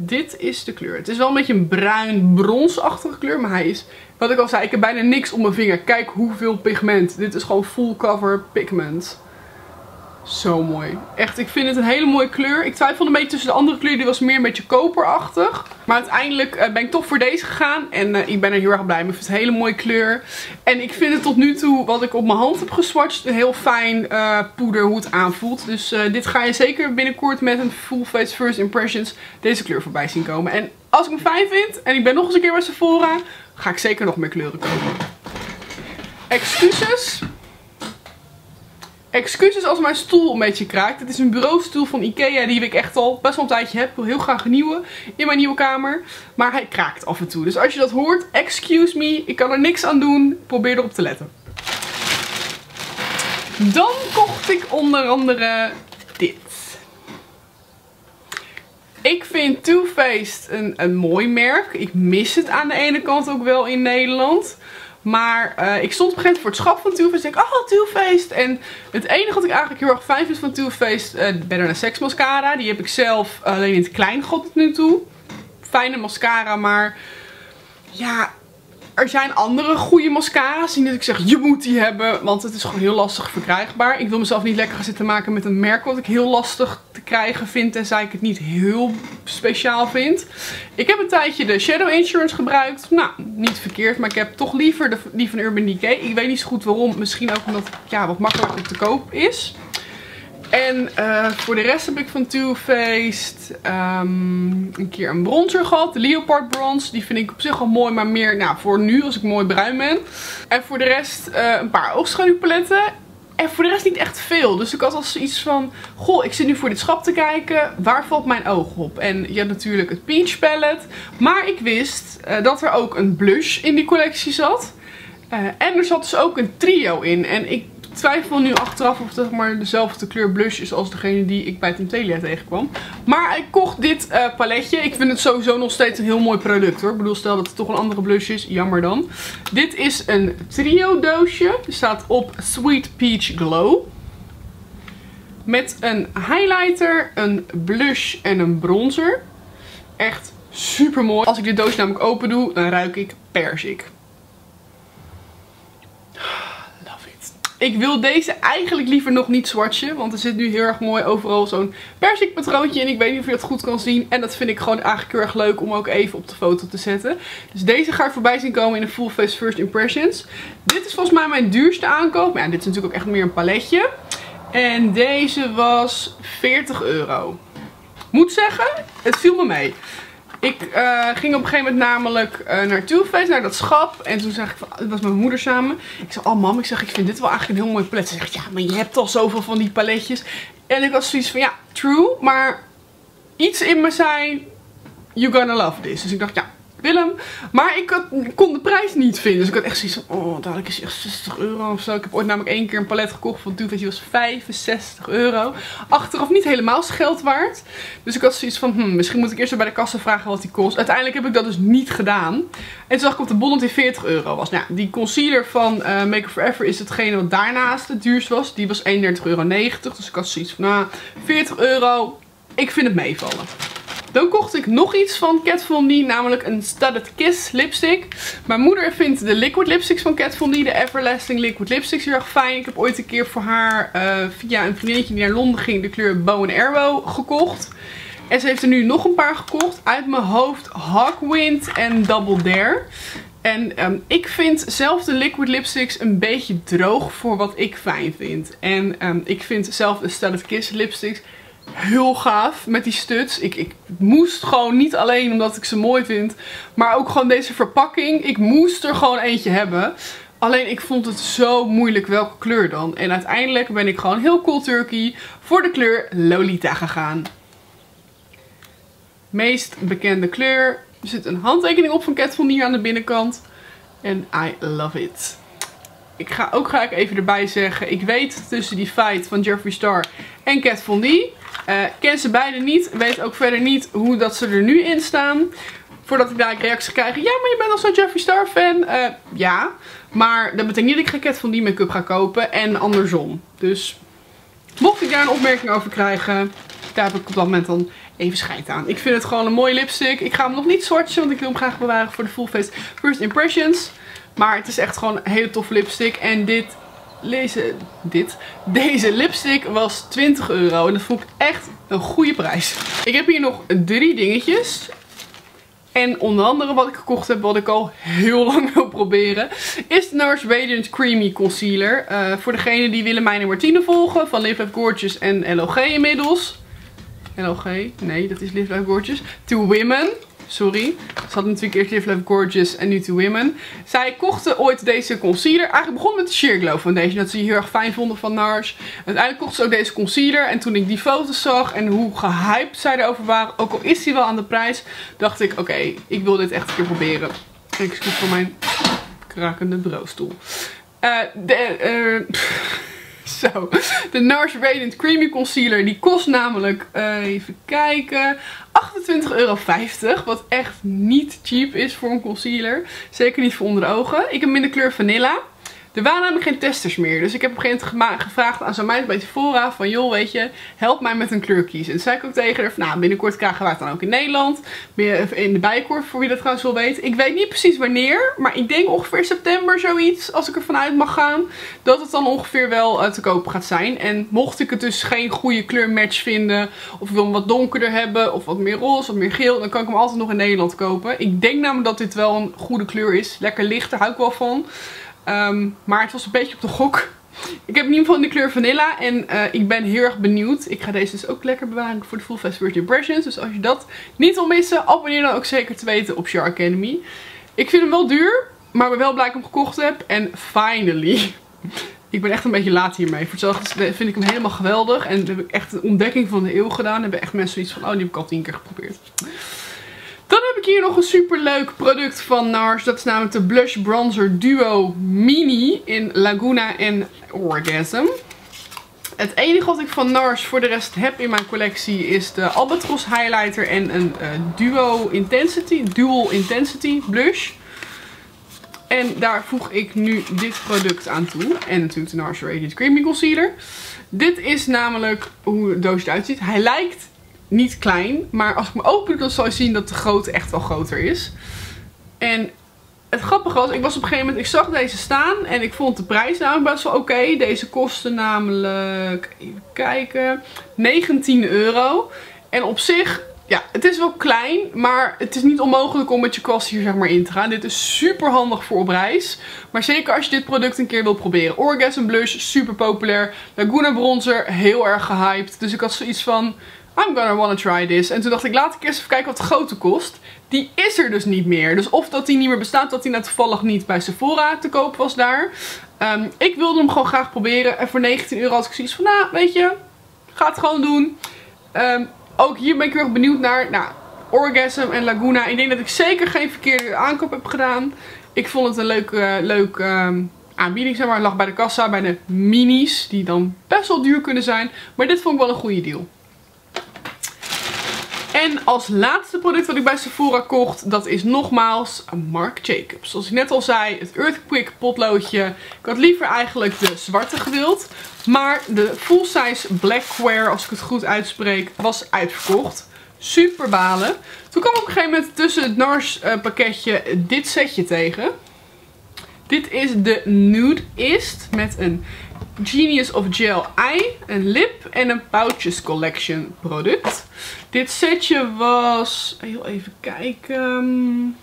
Dit is de kleur. Het is wel een beetje een bruin bronsachtige kleur. Maar hij is, wat ik al zei, ik heb bijna niks op mijn vinger. Kijk hoeveel pigment. Dit is gewoon full cover pigment. Zo mooi. Echt, ik vind het een hele mooie kleur. Ik twijfelde een beetje tussen de andere kleur. Die was meer een beetje koperachtig. Maar uiteindelijk uh, ben ik toch voor deze gegaan. En uh, ik ben er heel erg blij mee. Ik vind het een hele mooie kleur. En ik vind het tot nu toe, wat ik op mijn hand heb geswatcht, een heel fijn uh, poeder hoe het aanvoelt. Dus uh, dit ga je zeker binnenkort met een Full Face First Impressions deze kleur voorbij zien komen. En als ik hem fijn vind en ik ben nog eens een keer bij Sephora, ga ik zeker nog meer kleuren kopen. Excuses. Excuses als mijn stoel een beetje kraakt. Het is een bureaustoel van Ikea die ik echt al best wel een tijdje heb. Ik wil heel graag een nieuwe in mijn nieuwe kamer. Maar hij kraakt af en toe. Dus als je dat hoort, excuse me. Ik kan er niks aan doen. Probeer erop te letten. Dan kocht ik onder andere dit. Ik vind Too Faced een, een mooi merk. Ik mis het aan de ene kant ook wel in Nederland. Maar uh, ik stond op een gegeven moment voor het schap van Too Faced. En ik dacht, oh, Too Faced. En het enige wat ik eigenlijk heel erg fijn vind van Too Faced, uh, Better Than Sex mascara. Die heb ik zelf alleen in het klein gehad tot nu toe. Fijne mascara, maar ja, er zijn andere goede mascara's. Niet dat ik zeg, je moet die hebben, want het is gewoon heel lastig verkrijgbaar. Ik wil mezelf niet lekker gaan zitten maken met een merk wat ik heel lastig te krijgen vind. Tenzij ik het niet heel speciaal vind. Ik heb een tijdje de Shadow Insurance gebruikt. Nou, niet verkeerd, maar ik heb toch liever de, die van Urban Decay. Ik weet niet zo goed waarom. Misschien ook omdat het ja, wat makkelijker te koop is. En uh, voor de rest heb ik van Too Faced um, een keer een bronzer gehad. De Leopard Bronze. Die vind ik op zich al mooi, maar meer nou, voor nu als ik mooi bruin ben. En voor de rest uh, een paar oogschaduwpaletten. En voor de rest niet echt veel. Dus ik had al zoiets van, goh, ik zit nu voor dit schap te kijken. Waar valt mijn oog op? En je hebt natuurlijk het Peach Palette. Maar ik wist uh, dat er ook een blush in die collectie zat. Uh, en er zat dus ook een trio in. En ik twijfel nu achteraf of het maar dezelfde kleur blush is als degene die ik bij Temptalia tegenkwam. Maar ik kocht dit uh, paletje. Ik vind het sowieso nog steeds een heel mooi product hoor. Ik bedoel, stel dat het toch een andere blush is. Jammer dan. Dit is een trio doosje. Er staat op Sweet Peach Glow. Met een highlighter, een blush en een bronzer. Echt super mooi. Als ik dit doosje namelijk open doe, dan ruik ik persik. Ik wil deze eigenlijk liever nog niet swatchen. Want er zit nu heel erg mooi overal zo'n persik patroontje in. Ik weet niet of je dat goed kan zien. En dat vind ik gewoon eigenlijk heel erg leuk om ook even op de foto te zetten. Dus deze ga ik voorbij zien komen in de Full Face First Impressions. Dit is volgens mij mijn duurste aankoop. Maar ja, dit is natuurlijk ook echt meer een paletje. En deze was veertig euro. Moet zeggen, het viel me mee. Ik uh, ging op een gegeven moment namelijk uh, naar Too Faced, naar dat schap. En toen zeg ik, van, het was met mijn moeder samen. Ik zei, oh mam, ik zeg, ik vind dit wel eigenlijk een heel mooi palet. Ze zegt, ja, maar je hebt al zoveel van die paletjes. En ik was zoiets van, ja, true. Maar iets in me zei, you're gonna love this. Dus ik dacht, ja, Willem. Maar ik, had, ik kon de prijs niet vinden. Dus ik had echt zoiets van, oh, dadelijk is het echt zestig euro of zo. Ik heb ooit namelijk één keer een palet gekocht van Too Faced. Die was vijfenzestig euro. Achteraf niet helemaal geld waard. Dus ik had zoiets van, hm, misschien moet ik eerst bij de kassa vragen wat die kost. Uiteindelijk heb ik dat dus niet gedaan. En toen zag ik op de bon dat die veertig euro was. Nou, die concealer van uh, Make Up For Ever is hetgene wat daarnaast het duurst was. Die was eenendertig euro negentig. Dus ik had zoiets van, nou, veertig euro. Ik vind het meevallen. Dan kocht ik nog iets van Kat Von D, namelijk een Studded Kiss lipstick. Mijn moeder vindt de liquid lipsticks van Kat Von D, de Everlasting Liquid Lipsticks, heel erg fijn. Ik heb ooit een keer voor haar, uh, via een vriendinnetje die naar Londen ging, de kleur Bow and Arrow gekocht. En ze heeft er nu nog een paar gekocht. Uit mijn hoofd Hawkwind en Double Dare. En um, ik vind zelf de liquid lipsticks een beetje droog voor wat ik fijn vind. En um, ik vind zelf de Studded Kiss lipsticks heel gaaf met die studs. Ik, ik moest gewoon niet alleen omdat ik ze mooi vind, maar ook gewoon deze verpakking. Ik moest er gewoon eentje hebben. Alleen ik vond het zo moeilijk welke kleur dan. En uiteindelijk ben ik gewoon heel cool turkey voor de kleur Lolita gegaan. Meest bekende kleur. Er zit een handtekening op van Kat Von D aan de binnenkant. En I love it. Ik ga ook ga ik even erbij zeggen. Ik weet tussen die fight van Jeffree Star en Kat Von D. Uh, ken ze beide niet. Weet ook verder niet hoe dat ze er nu in staan. Voordat ik daar reacties krijg. Ja, maar je bent al zo'n Jeffree Star fan. Uh, ja. Maar dat betekent niet dat ik geen Kat Von D make-up ga kopen. En andersom. Dus mocht ik daar een opmerking over krijgen, daar heb ik op dat moment dan even scheid aan. Ik vind het gewoon een mooie lipstick. Ik ga hem nog niet swatchen, want ik wil hem graag bewaren voor de Full Face First Impressions. Maar het is echt gewoon een hele toffe lipstick. En dit, deze, dit, deze lipstick was twintig euro. En dat vond ik echt een goede prijs. Ik heb hier nog drie dingetjes. En onder andere wat ik gekocht heb, wat ik al heel lang wil proberen, is de NARS Radiant Creamy Concealer. Uh, voor degenen die Willemijn en Martine volgen, van Live Life Gorgeous en L O G inmiddels. L O G? Nee, dat is Live Life Gorgeous. To Women. Sorry. Ze hadden natuurlijk eerst Live Life Gorgeous en nu To Women. Zij kochten ooit deze concealer. Eigenlijk begon met de Sheer Glow Foundation. Dat ze die heel erg fijn vonden van NARS. Uiteindelijk kochten ze ook deze concealer. En toen ik die foto's zag en hoe gehyped zij erover waren, ook al is die wel aan de prijs, dacht ik, oké, okay, ik wil dit echt een keer proberen. Excuus voor mijn krakende bureaustoel. Uh, de, uh, Zo, de NARS Radiant Creamy Concealer, die kost namelijk, uh, even kijken, achtentwintig euro vijftig. Wat echt niet cheap is voor een concealer. Zeker niet voor onder de ogen. Ik heb hem in de kleur Vanilla. Er waren namelijk geen testers meer. Dus ik heb op een gegeven moment gevraagd aan zo'n meid bij Sephora van, joh, weet je, help mij met een kleur kiezen. En toen zei ik ook tegen haar van, nou, binnenkort krijgen we het dan ook in Nederland. In de Bijenkorf, voor wie dat trouwens wel weet. Ik weet niet precies wanneer, maar ik denk ongeveer september zoiets, als ik ervan uit mag gaan, dat het dan ongeveer wel uh, te koop gaat zijn. En mocht ik het dus geen goede kleurmatch vinden, of ik wil hem wat donkerder hebben, of wat meer roze, wat meer geel, dan kan ik hem altijd nog in Nederland kopen. Ik denk namelijk dat dit wel een goede kleur is. Lekker licht, daar hou ik wel van. Um, maar het was een beetje op de gok. Ik heb in ieder geval in de kleur Vanilla. En uh, ik ben heel erg benieuwd. Ik ga deze dus ook lekker bewaren voor de Full Face First Impressions. Dus als je dat niet wil missen, abonneer dan ook zeker te weten op Char Academy. Ik vind hem wel duur, maar ik ben wel blij dat ik hem gekocht heb. En finally. Ik ben echt een beetje laat hiermee. Voor hetzelfde vind ik hem helemaal geweldig. En heb ik echt een ontdekking van de eeuw gedaan. Hebben echt mensen zoiets van, oh, die heb ik al tien keer geprobeerd. Dan heb ik hier nog een super leuk product van NARS. Dat is namelijk de Blush Bronzer Duo Mini in Laguna en Orgasm. Het enige wat ik van NARS voor de rest heb in mijn collectie is de Albatros Highlighter en een uh, Duo Intensity, Dual Intensity Blush. En daar voeg ik nu dit product aan toe. En natuurlijk de NARS Radiant Creamy Concealer. Dit is namelijk hoe het doosje eruit ziet. Hij lijkt niet klein, maar als ik hem open doe, dan zal je zien dat de grootte echt wel groter is. En het grappige was, ik was op een gegeven moment, ik zag deze staan en ik vond de prijs namelijk best wel oké. Okay. Deze kostte namelijk, even kijken, negentien euro. En op zich, ja, het is wel klein, maar het is niet onmogelijk om met je kwast hier zeg maar in te gaan. Dit is super handig voor op reis. Maar zeker als je dit product een keer wilt proberen. Orgasm Blush, super populair. Laguna Bronzer, heel erg gehyped. Dus ik had zoiets van, I'm gonna wanna try this. En toen dacht ik, laat ik eerst even kijken wat de grootte kost. Die is er dus niet meer. Dus of dat die niet meer bestaat, dat die nou toevallig niet bij Sephora te koop was daar. Um, ik wilde hem gewoon graag proberen. En voor negentien euro had ik zoiets van, nou, weet je, ga het gewoon doen. Um, ook hier ben ik heel erg benieuwd naar. Nou, Orgasm en Laguna. Ik denk dat ik zeker geen verkeerde aankoop heb gedaan. Ik vond het een leuke, uh, leuk um, aanbieding, zeg maar. Het lag bij de kassa, bij de minis. Die dan best wel duur kunnen zijn. Maar dit vond ik wel een goede deal. En als laatste product wat ik bij Sephora kocht, dat is nogmaals Marc Jacobs. Zoals ik net al zei, het Earthquake potloodje. Ik had liever eigenlijk de zwarte gewild. Maar de full size Blackwear, als ik het goed uitspreek, was uitverkocht. Super balen. Toen kwam ik op een gegeven moment tussen het NARS uh, pakketje dit setje tegen. Dit is de Nudeist met een Genius of Gel Eye, een lip en een Pouches Collection product. Dit setje was, heel even kijken,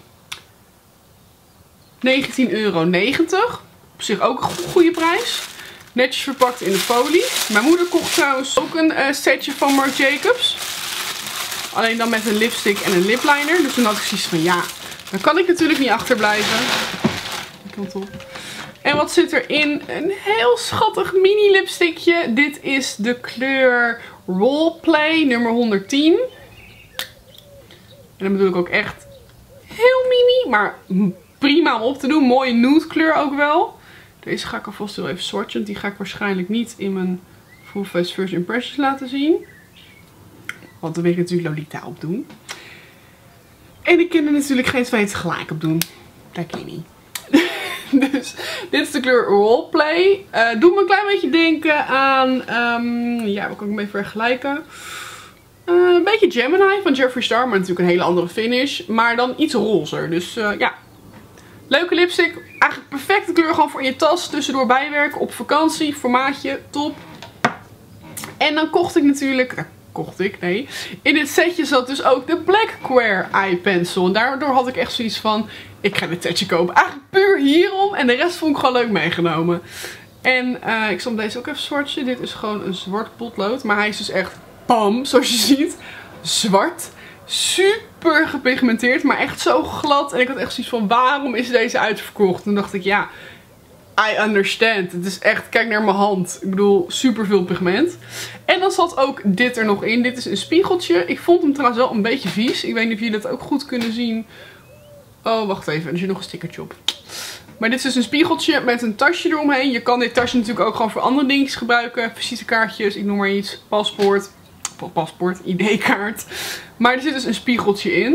negentien euro negentig. Op zich ook een goede prijs. Netjes verpakt in de folie. Mijn moeder kocht trouwens ook een uh, setje van Marc Jacobs. Alleen dan met een lipstick en een lipliner. Dus toen had ik zoiets van, ja, dan kan ik natuurlijk niet achterblijven. Komt op. En wat zit erin? Een heel schattig mini lipstickje. Dit is de kleur Roleplay nummer honderdtien. En dan bedoel ik ook echt heel mini, maar prima om op te doen. Mooie nude kleur ook wel. Deze ga ik alvast heel even swatchen, want die ga ik waarschijnlijk niet in mijn Full Face First Impressions laten zien. Want dan wil ik natuurlijk Lolita op doen. En ik kan er natuurlijk geen twee tegelijk op doen. Dat kan je niet. Dus dit is de kleur Roleplay. Uh, doet me een klein beetje denken aan, um, ja, wat kan ik mee vergelijken? Uh, een beetje Gemini van Jeffree Star, maar natuurlijk een hele andere finish. Maar dan iets rozer. Dus uh, ja, leuke lipstick. Eigenlijk perfecte kleur gewoon voor in je tas. Tussendoor bijwerken, op vakantie, formaatje, top. En dan kocht ik natuurlijk... Uh, kocht ik, nee. In dit setje zat dus ook de Black Square Eye Pencil. En daardoor had ik echt zoiets van... Ik ga dit setje kopen. Eigenlijk puur hierom. En de rest vond ik gewoon leuk meegenomen. En uh, ik zal deze ook even swatchen. Dit is gewoon een zwart potlood. Maar hij is dus echt... Pam, zoals je ziet. Zwart. Super gepigmenteerd. Maar echt zo glad. En ik had echt zoiets van... Waarom is deze uitverkocht? Toen dacht ik, ja... I understand. Het is echt, kijk naar mijn hand. Ik bedoel, super veel pigment. En dan zat ook dit er nog in. Dit is een spiegeltje. Ik vond hem trouwens wel een beetje vies. Ik weet niet of jullie dat ook goed kunnen zien. Oh, wacht even. Er zit nog een stickertje op. Maar dit is dus een spiegeltje met een tasje eromheen. Je kan dit tasje natuurlijk ook gewoon voor andere dingetjes gebruiken. Visitekaartjes, ik noem maar iets. Paspoort. Paspoort, I D-kaart. Maar er zit dus een spiegeltje in.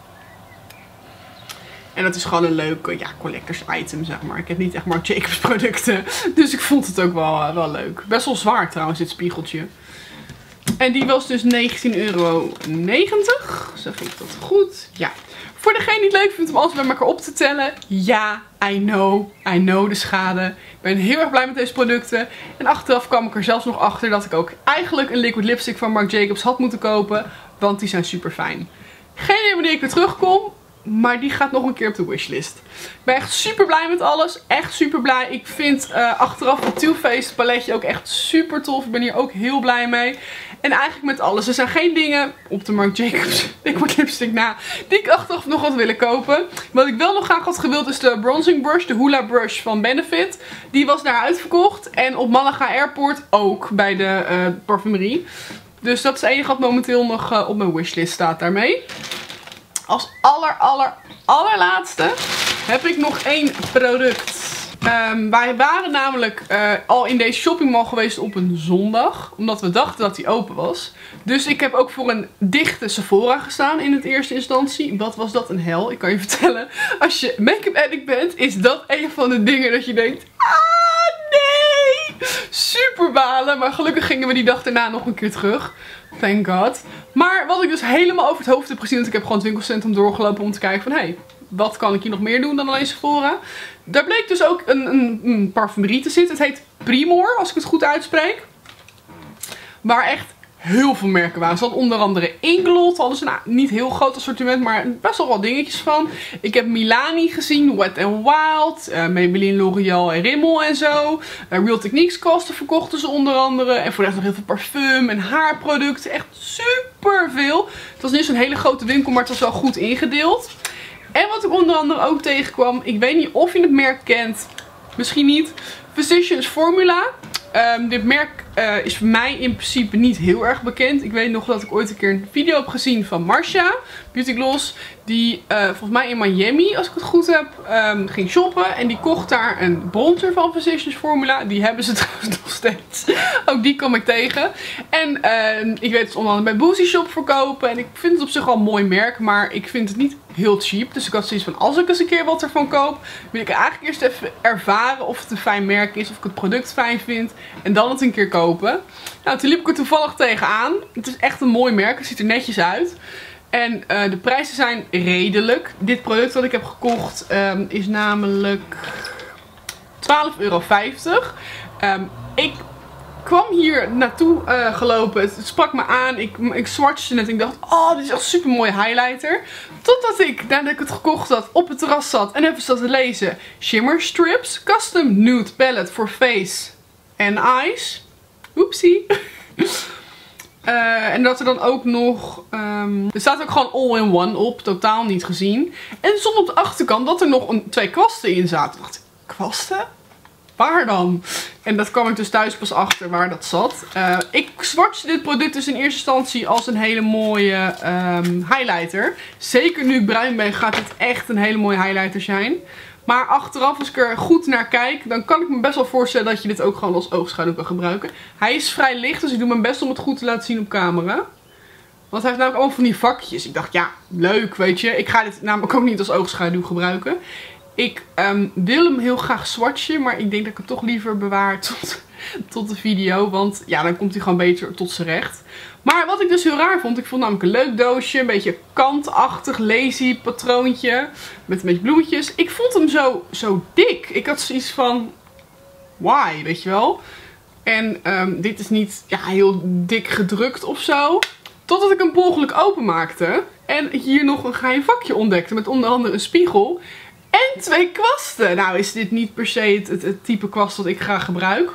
En dat is gewoon een leuke, ja, collectors item, zeg maar. Ik heb niet echt Marc Jacobs producten. Dus ik vond het ook wel, uh, wel leuk. Best wel zwaar trouwens, dit spiegeltje. En die was dus negentien euro negentig. Zeg ik dat goed? Ja. Voor degene die het leuk vindt om alles bij elkaar op te tellen. Ja, I know. I know de schade. Ik ben heel erg blij met deze producten. En achteraf kwam ik er zelfs nog achter dat ik ook eigenlijk een liquid lipstick van Marc Jacobs had moeten kopen. Want die zijn super fijn. Geen idee wanneer ik weer terugkom. Maar die gaat nog een keer op de wishlist. Ik ben echt super blij met alles. Echt super blij. Ik vind uh, achteraf het Too Faced paletje ook echt super tof. Ik ben hier ook heel blij mee. En eigenlijk met alles. Er zijn geen dingen op de Marc Jacobs liquid lipstick na die ik achteraf nog had willen kopen. Wat ik wel nog graag had gewild is de bronzing brush. De Hoola brush van Benefit. Die was daar uitverkocht. En op Malaga Airport ook bij de uh, parfumerie. Dus dat is het enige wat momenteel nog uh, op mijn wishlist staat daarmee. Als aller, aller, allerlaatste heb ik nog één product. Um, wij waren namelijk uh, al in deze shoppingmall geweest op een zondag. Omdat we dachten dat die open was. Dus ik heb ook voor een dichte Sephora gestaan in het eerste instantie. Wat was dat een hel? Ik kan je vertellen. Als je make-up addict bent, is dat een van de dingen dat je denkt... Ah, nee! Super balen. Maar gelukkig gingen we die dag daarna nog een keer terug. Thank God. Maar wat ik dus helemaal over het hoofd heb gezien. Want ik heb gewoon het winkelcentrum doorgelopen om te kijken van... Hé, hey, wat kan ik hier nog meer doen dan alleen Sephora? Daar bleek dus ook een, een, een parfumerie te zitten. Het heet Primor, als ik het goed uitspreek. Waar echt heel veel merken waren. Ze hadden onder andere Inglot. Hadden ze nou, niet heel groot assortiment, maar best wel wat dingetjes van. Ik heb Milani gezien, Wet n Wild, uh, Maybelline, L'Oreal en Rimmel en zo. Uh, Real Techniques kosten verkochten ze onder andere. En voor de rest nog heel veel parfum en haarproducten. Echt super veel. Het was niet zo'n hele grote winkel, maar het was wel goed ingedeeld. En wat ik onder andere ook tegenkwam, ik weet niet of je het merk kent, misschien niet, Physicians Formula. Um, dit merk uh, is voor mij in principe niet heel erg bekend. Ik weet nog dat ik ooit een keer een video heb gezien van Marcia, Beauty Gloss. Die uh, volgens mij in Miami, als ik het goed heb, um, ging shoppen. En die kocht daar een bronzer van Physicians Formula. Die hebben ze trouwens nog steeds. Ook die kom ik tegen. En uh, ik weet het onder andere bij Boozy Shop verkopen. En ik vind het op zich wel een mooi merk. Maar ik vind het niet heel cheap. Dus ik had zoiets van, als ik eens een keer wat ervan koop, wil ik eigenlijk eerst even ervaren of het een fijn merk is. Of ik het product fijn vind. En dan het een keer kopen. Nou, toen liep ik er toevallig tegenaan. Het is echt een mooi merk. Het ziet er netjes uit. En uh, de prijzen zijn redelijk. Dit product wat ik heb gekocht um, is namelijk twaalf euro vijftig. Um, ik kwam hier naartoe uh, gelopen. Het, het sprak me aan. Ik, ik swatchte het en ik dacht, oh, dit is echt een super mooie highlighter. Totdat ik, nadat ik het gekocht had, op het terras zat en even zat te lezen. Shimmer Strips, Custom Nude Palette for Face and Eyes. Oepsie. Uh, en dat er dan ook nog... Um, er staat ook gewoon all-in-one op. Totaal niet gezien. En er stond op de achterkant dat er nog een, twee kwasten in zaten. Ik dacht, kwasten? Waar dan? En dat kwam ik dus thuis pas achter waar dat zat. Uh, ik swatchte dit product dus in eerste instantie als een hele mooie um, highlighter. Zeker nu ik bruin ben gaat dit echt een hele mooie highlighter zijn. Maar achteraf, als ik er goed naar kijk, dan kan ik me best wel voorstellen dat je dit ook gewoon als oogschaduw kan gebruiken. Hij is vrij licht, dus ik doe mijn best om het goed te laten zien op camera. Want hij heeft namelijk allemaal van die vakjes. Ik dacht, ja, leuk, weet je. Ik ga dit namelijk ook niet als oogschaduw gebruiken. Ik um, wil hem heel graag swatchen, maar ik denk dat ik het toch liever bewaar tot tot de video. Want ja, dan komt hij gewoon beter tot zijn recht. Maar wat ik dus heel raar vond, ik vond namelijk een leuk doosje. Een beetje kantachtig, lazy patroontje. Met een beetje bloemetjes. Ik vond hem zo, zo dik. Ik had zoiets van, why, weet je wel. En um, dit is niet ja, heel dik gedrukt of zo. Totdat ik hem per ongeluk openmaakte. En hier nog een geheim vakje ontdekte. Met onder andere een spiegel. En twee kwasten. Nou is dit niet per se het, het, het type kwast dat ik graag gebruik.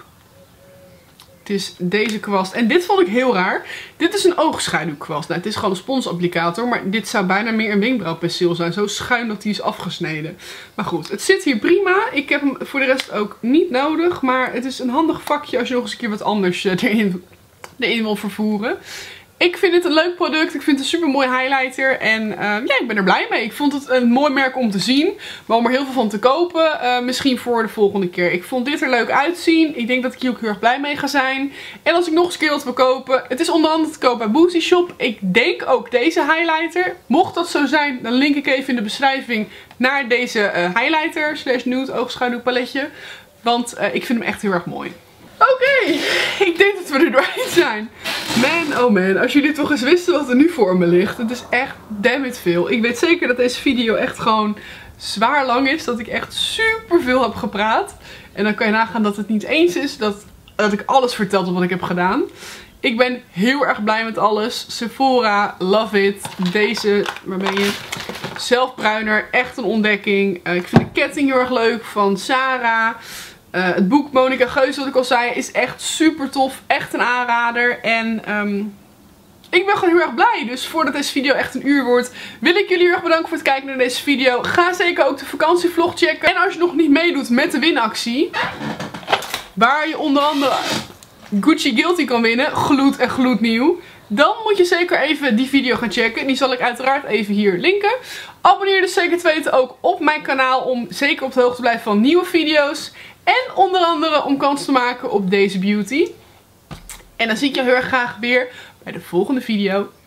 Het is deze kwast. En dit vond ik heel raar. Dit is een oogschaduwkwast. Nou, het is gewoon een sponsapplicator. Maar dit zou bijna meer een wenkbrauwpenseel zijn. Zo schuin dat hij is afgesneden. Maar goed, het zit hier prima. Ik heb hem voor de rest ook niet nodig. Maar het is een handig vakje als je nog eens een keer wat anders erin, erin wil vervoeren. Ik vind het een leuk product. Ik vind het een super mooi highlighter. En uh, ja, ik ben er blij mee. Ik vond het een mooi merk om te zien. Maar om er heel veel van te kopen. Uh, misschien voor de volgende keer. Ik vond dit er leuk uitzien. Ik denk dat ik hier ook heel erg blij mee ga zijn. En als ik nog eens een keer wat wil kopen. Het is onder andere te kopen bij Boozy Shop. Ik denk ook deze highlighter. Mocht dat zo zijn, dan link ik even in de beschrijving naar deze uh, highlighter. Slash nude oogschaduw paletje. Want uh, ik vind hem echt heel erg mooi. Oké, okay, ik denk dat we er doorheen zijn. Man, oh man, als jullie toch eens wisten wat er nu voor me ligt. Het is echt damn it veel. Ik weet zeker dat deze video echt gewoon zwaar lang is. Dat ik echt super veel heb gepraat. En dan kan je nagaan dat het niet eens is dat, dat ik alles verteld wat ik heb gedaan. Ik ben heel erg blij met alles. Sephora, love it. Deze, waar ben je? Zelfbruiner, echt een ontdekking. Uh, ik vind de ketting heel erg leuk van Sarah. Uh, het boek Monica Geus, wat ik al zei, is echt super tof. Echt een aanrader. En um, ik ben gewoon heel erg blij. Dus voordat deze video echt een uur wordt, wil ik jullie heel erg bedanken voor het kijken naar deze video. Ga zeker ook de vakantievlog checken. En als je nog niet meedoet met de winactie, waar je onder andere Gucci Guilty kan winnen, gloed en gloednieuw, dan moet je zeker even die video gaan checken. Die zal ik uiteraard even hier linken. Abonneer dus zeker te weten ook op mijn kanaal om zeker op de hoogte te blijven van nieuwe video's. En onder andere om kans te maken op deze beauty. En dan zie ik je heel erg graag weer bij de volgende video.